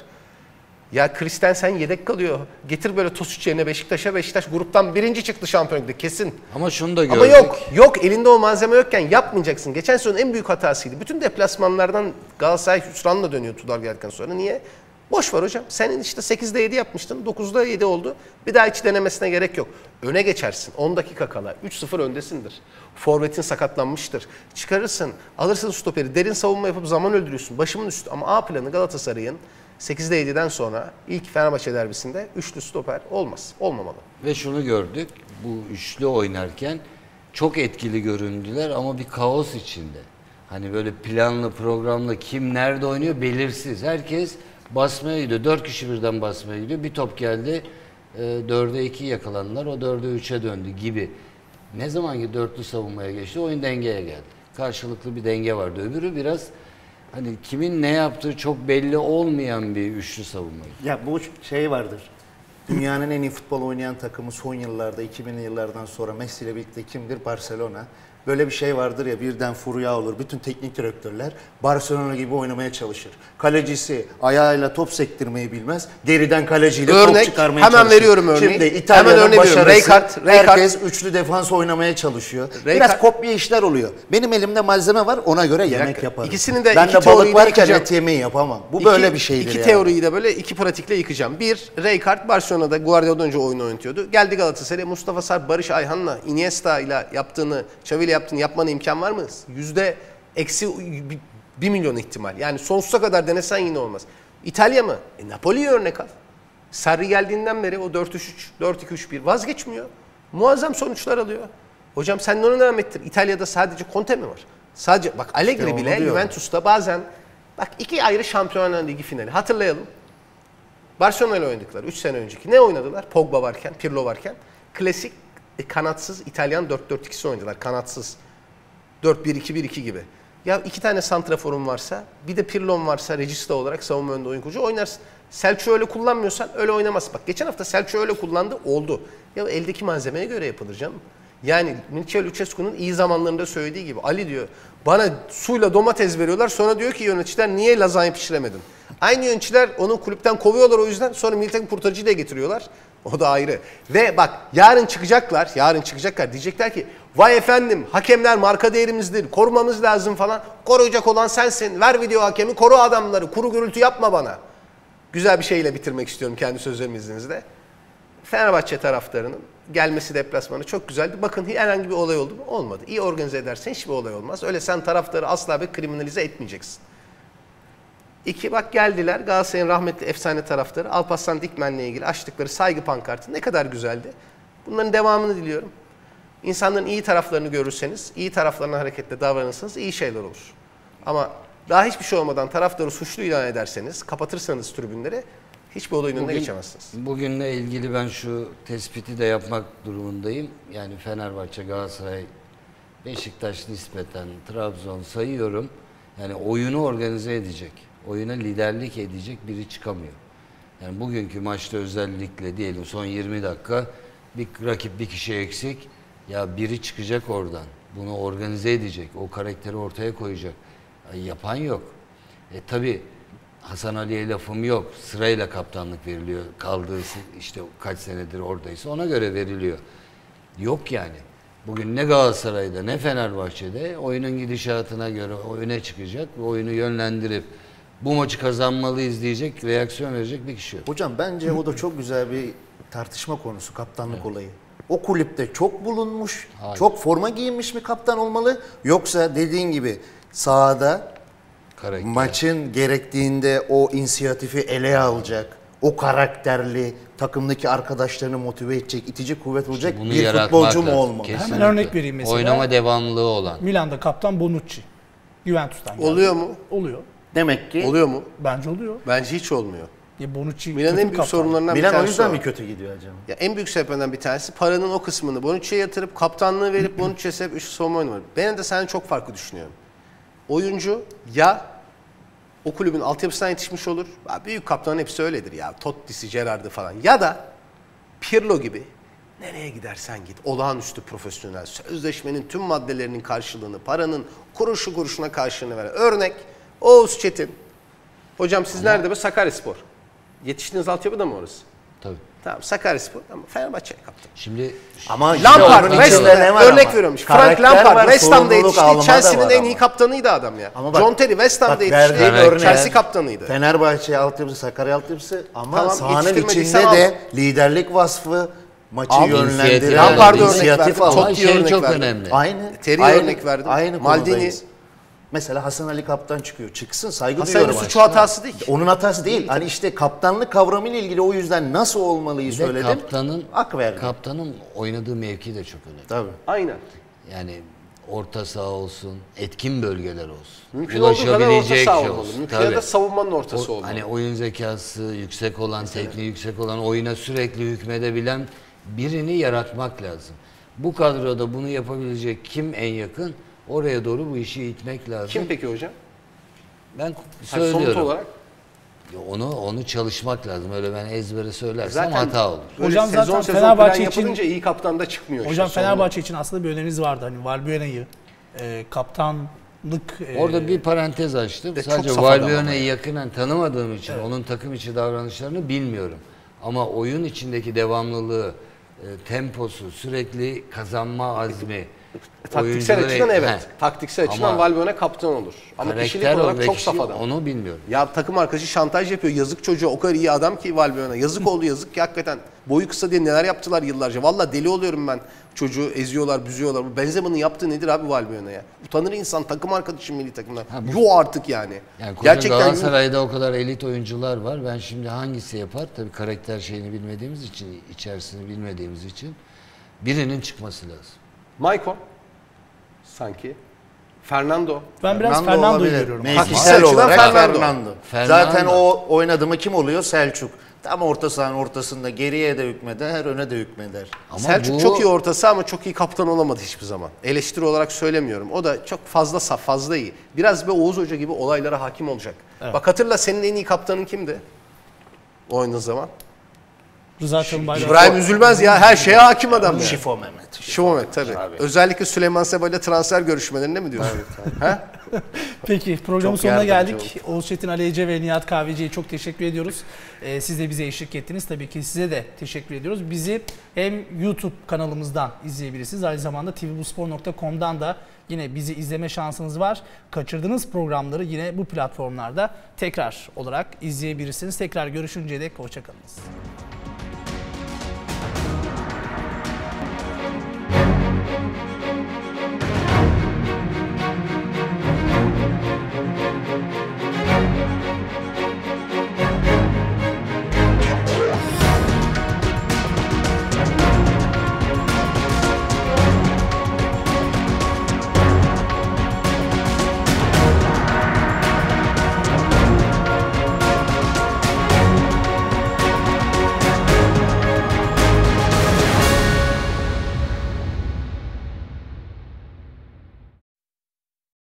Ya Christensen yedek kalıyor. Getir böyle Tosic yerine Beşiktaş'a. Beşiktaş gruptan birinci çıktı şampiyonlukta kesin. Ama şunu da gördük. Ama yok. Yok elinde o malzeme yokken yapmayacaksın. Geçen sezonun en büyük hatasıydı. Bütün deplasmanlardan Galatasaray hüsranla dönüyor Tudor geldikten sonra. Niye? Boş ver hocam. Senin işte sekizde yedi yapmıştın. dokuzda yedi oldu. Bir daha hiç denemesine gerek yok. Öne geçersin. on dakika kala. üç sıfır öndesindir. Forvetin sakatlanmıştır. Çıkarırsın. Alırsın stoperi. Derin savunma yapıp zaman öldürüyorsun. Başımın üstü. Ama A planı Galatasaray'ın sekizde yediden sonra ilk Fenerbahçe derbisinde üçlü stoper olmaz. Olmamalı. Ve şunu gördük. Bu üçlü oynarken çok etkili göründüler ama bir kaos içinde. Hani böyle planlı programlı kim nerede oynuyor belirsiz. Herkes basmaya gidiyor. Dört kişi birden basmaya gidiyor. Bir top geldi. dörde iki yakalandılar. O dörde üçe döndü gibi. Ne zaman ki dörtlü savunmaya geçti oyun dengeye geldi. Karşılıklı bir denge vardı. Öbürü biraz hani kimin ne yaptığı çok belli olmayan bir üçlü savunma. Ya bu şey vardır. Dünyanın en iyi futbol oynayan takımı son yıllarda, iki binli yıllardan sonra Messi ile birlikte kimdir? Barcelona. Böyle bir şey vardır ya birden furya olur. Bütün teknik direktörler Barcelona gibi oynamaya çalışır. Kalecisi ayağıyla top sektirmeyi bilmez. Geriden kaleciyle Örnek, top çıkarmaya hemen çalışır. veriyorum örneği. Şimdi Hemen İtalya'nın örneği veriyorum. başarısı Rijkaard, Rijkaard. herkes üçlü defans oynamaya çalışıyor. Rijkaard. Biraz kopya işler oluyor. Benim elimde malzeme var ona göre yemek dakika. yaparım. İkisini de ben iki de teoriyi balık de varken yıkacağım. et yemeği yapamam. Bu İki- böyle bir şeydir İki yani. teoriyi de böyle iki pratikle yıkacağım. Bir, Rijkaard Barcelona'da Guardiola'dan önce oyunu oynatıyordu. Geldi Galatasaray'a Mustafa Sarp, Barış Ayhan'la, Iniesta ile yaptığını, Xavi ile yaptığını yapmana imkan var mı? Yüzde eksi bir milyon ihtimal. Yani sonsuza kadar denesen yine olmaz. İtalya mı? E, Napoli'ye örnek al. Sarri geldiğinden beri o dört üç üç, dört iki üç bir vazgeçmiyor. Muazzam sonuçlar alıyor. Hocam sen de ona devam ettir. İtalya'da sadece Conte mi var? Sadece bak Allegri İşte onu bile diyorum. Juventus'ta bazen bak iki ayrı Şampiyonlar Ligi finali hatırlayalım. Barcelona ile oynadıkları üç sene önceki. Ne oynadılar? Pogba varken, Pirlo varken. Klasik e, kanatsız İtalyan dört dört ikisi oynadılar. Kanatsız. dört bir iki bir iki gibi. Ya iki tane santraforun varsa, bir de Pirlo'm varsa Regista olarak savunma önünde oyun kurucu oynarsın. Selçuk'u öyle kullanmıyorsan öyle oynamazsın. Bak geçen hafta Selçuk'u öyle kullandı, oldu. Ya eldeki malzemeye göre yapılır canım. Yani Mircea Lucescu'nun iyi zamanlarında söylediği gibi Ali diyor bana suyla domates veriyorlar sonra diyor ki yöneticiler niye lazanya pişiremedin? Aynı yöneticiler onu kulüpten kovuyorlar o yüzden sonra milli takım kurtarıcıyı da getiriyorlar. O da ayrı. Ve bak yarın çıkacaklar, yarın çıkacaklar diyecekler ki vay efendim hakemler marka değerimizdir, korumamız lazım falan. Koruyacak olan sensin, ver video hakemi, koru adamları, kuru gürültü yapma bana. Güzel bir şeyle bitirmek istiyorum kendi sözlerimi izninizle. Fenerbahçe taraftarının gelmesi deplasmanı çok güzeldi. Bakın herhangi bir olay oldu mu? Olmadı. İyi organize edersen hiçbir olay olmaz. Öyle sen taraftarı asla bir kriminalize etmeyeceksin. İki bak geldiler Galatasaray'ın rahmetli efsane taraftarı Alparslan Dikmen'le ilgili açtıkları saygı pankartı ne kadar güzeldi. Bunların devamını diliyorum. İnsanların iyi taraflarını görürseniz, iyi taraflarına hareketle davranırsanız iyi şeyler olur. Ama daha hiçbir şey olmadan taraftarı suçlu ilan ederseniz, kapatırsanız tribünleri hiçbir olayın önüne geçemezsiniz. Bugünle ilgili ben şu tespiti de yapmak durumundayım. Yani Fenerbahçe, Galatasaray, Beşiktaş nispeten, Trabzon sayıyorum. Yani oyunu organize edecek, oyuna liderlik edecek biri çıkamıyor. Yani bugünkü maçta özellikle diyelim son yirmi dakika bir rakip bir kişi eksik. Ya biri çıkacak oradan. Bunu organize edecek. O karakteri ortaya koyacak. Yani yapan yok. E tabi Hasan Ali'ye lafım yok. Sırayla kaptanlık veriliyor. Kaldığı işte kaç senedir oradaysa ona göre veriliyor. Yok yani. Bugün ne Galatasaray'da ne Fenerbahçe'de oyunun gidişatına göre öne çıkacak ve oyunu yönlendirip bu maçı kazanmalıyız diyecek, reaksiyon verecek bir kişi yok. Hocam bence o da çok güzel bir tartışma konusu, kaptanlık evet. olayı. O kulüpte çok bulunmuş, Hayır. çok forma giyinmiş mi kaptan olmalı? Yoksa dediğin gibi sahada Karakter. maçın gerektiğinde o inisiyatifi ele alacak, o karakterli, takımdaki arkadaşlarını motive edecek, itici kuvvet olacak işte bir futbolcu mu olmalı? Kesinlikle. Hemen örnek vereyim mesela. Oynama devamlılığı olan. Milan'da kaptan Bonucci. Juventus'tan geldi. Oluyor mu? Oluyor. Demek ki. Oluyor mu? Bence oluyor. Bence hiç olmuyor. Ya Bonucci Milan'ın en büyük sorunlarından Milan bir tanesi o yüzden o. mi kötü gidiyor acaba? Ya en büyük sebeplerinden bir tanesi paranın o kısmını Bonucci'ye yatırıp kaptanlığı verip Bonucci'ye sebep üçlü savunma oynamak. Ben de seninle çok farklı düşünüyorum. Oyuncu ya o kulübün altyapısından yetişmiş olur. Büyük kaptanın hepsi öyledir ya. Totti'si, Gerrard'ı falan. Ya da Pirlo gibi nereye gidersen git. Olağanüstü profesyonel. Sözleşmenin tüm maddelerinin karşılığını, paranın kuruşu kuruşuna karşılığını veren. Örnek Oğuz Çetin. Hocam siz Ama... nerede be? Sakaryaspor. Yetiştiğiniz altyapıda mı orası? Tabii. Tamam Sakaryaspor ama Fenerbahçe'ye kaptın. Şimdi ama Lampard, West örnek veriyorum. Frank Lampard West Ham'da yetişti. Chelsea'nin en iyi kaptanıydı adam ya. Ama bak, John Terry West Ham'da yetişti. Evet. Chelsea kaptanıydı. Fenerbahçe altyapısı, Sakarya altyapısı ama tamam, sahanın içinde de liderlik vasfı, maçı Abi, yönlendiren, Lampard'a örnek verdim. Totti'ye örnek çok verdim. önemli. Aynı. Terry'e örnek verdim. Aynı Maldini. Mesela Hasan Ali kaptan çıkıyor. Çıksın, saygı Hasan duyuyorum. Hasan Ali suçu hatası değil. Onun hatası değil. değil hani işte kaptanlık kavramıyla ilgili o yüzden nasıl olmalıyı bir söyledim. Kaptanın, Ak verdim. Kaptanın oynadığı mevki de çok önemli. Tabii. Aynen. Yani orta saha olsun, etkin bölgeler olsun. Mümkün olduğu kadar orta saha olmalı. olsun. Mümkün ya da savunmanın ortası o, olmalı. Hani oyun zekası yüksek olan, Mesela. tekniği yüksek olan, oyuna sürekli hükmedebilen birini yaratmak lazım. Bu kadroda bunu yapabilecek kim en yakın? Oraya doğru bu işi itmek lazım. Kim peki hocam? Ben söylüyorum. Somut olarak? Onu onu çalışmak lazım. Öyle ben ezbere söylersem zaten hata olur. Hocam sezon zaten sezon Fenerbahçe plan için yapılınca iyi kaptan da çıkmıyor. Hocam işte, Fenerbahçe sonra. için aslında bir öneriniz vardı. Hani Valbuena'yı e, kaptanlık e, Orada bir parantez açtım. De Sadece Valbuena'yı yakından tanımadığım için evet. onun takım içi davranışlarını bilmiyorum. Ama oyun içindeki devamlılığı, e, temposu, sürekli kazanma azmi, taktiksel açıdan evet. He. Taktiksel açıdan Valbuena kaptan olur. Ama kişilik olarak çok saf adam. Onu bilmiyorum. Ya takım arkadaşı şantaj yapıyor. Yazık çocuğa, o kadar iyi adam ki Valbuena. Yazık oldu yazık ki hakikaten. Boyu kısa diye neler yaptılar yıllarca. Valla deli oluyorum ben. Çocuğu eziyorlar, büzüyorlar. Bu Benzema'nın yaptığı nedir abi Valbuena'ya? Utanır insan, takım arkadaşı milli takımdan. Yo artık yani. Yani gerçekten Galatasaray'da o kadar elit oyuncular var. Ben şimdi hangisi yapar? Tabii karakter şeyini bilmediğimiz için, içerisini bilmediğimiz için birinin çıkması lazım. Maicon sanki. Fernando. Ben biraz Fernando Fernando'yu olabilir. görüyorum. Mevkisel olarak Fernando. Fernando. Fernando. Zaten o oynadı mı kim oluyor? Selçuk. Tam orta sahanın ortasında geriye de hükmeder, öne de hükmeder. Ama Selçuk bu... çok iyi ortası ama çok iyi kaptan olamadı hiçbir zaman. Eleştiri olarak söylemiyorum. O da çok fazla saf, fazla iyi. Biraz bir Oğuz Hoca gibi olaylara hakim olacak. Evet. Bak hatırla senin en iyi kaptanın kimdi? Oynadığın zaman. Rıza Çalınbayrak. İbrahim Üzülmez ya, her şeye hakim adam. Şifo Mehmet. Şifo Mehmet tabii. Abi. Özellikle Süleyman Seba ile transfer görüşmelerinde mi diyorsun? Evet, Peki programın sonuna geldik. Oldu. Oğuz Çetin, Ali Ece ve Nihat Kahveci'ye çok teşekkür ediyoruz. Ee, siz de bize eşlik ettiniz. Tabii ki size de teşekkür ediyoruz. Bizi hem YouTube kanalımızdan izleyebilirsiniz. Aynı zamanda t v bu spor nokta com'dan da yine bizi izleme şansınız var. Kaçırdığınız programları yine bu platformlarda tekrar olarak izleyebilirsiniz. Tekrar görüşünceye dek hoşçakalınız.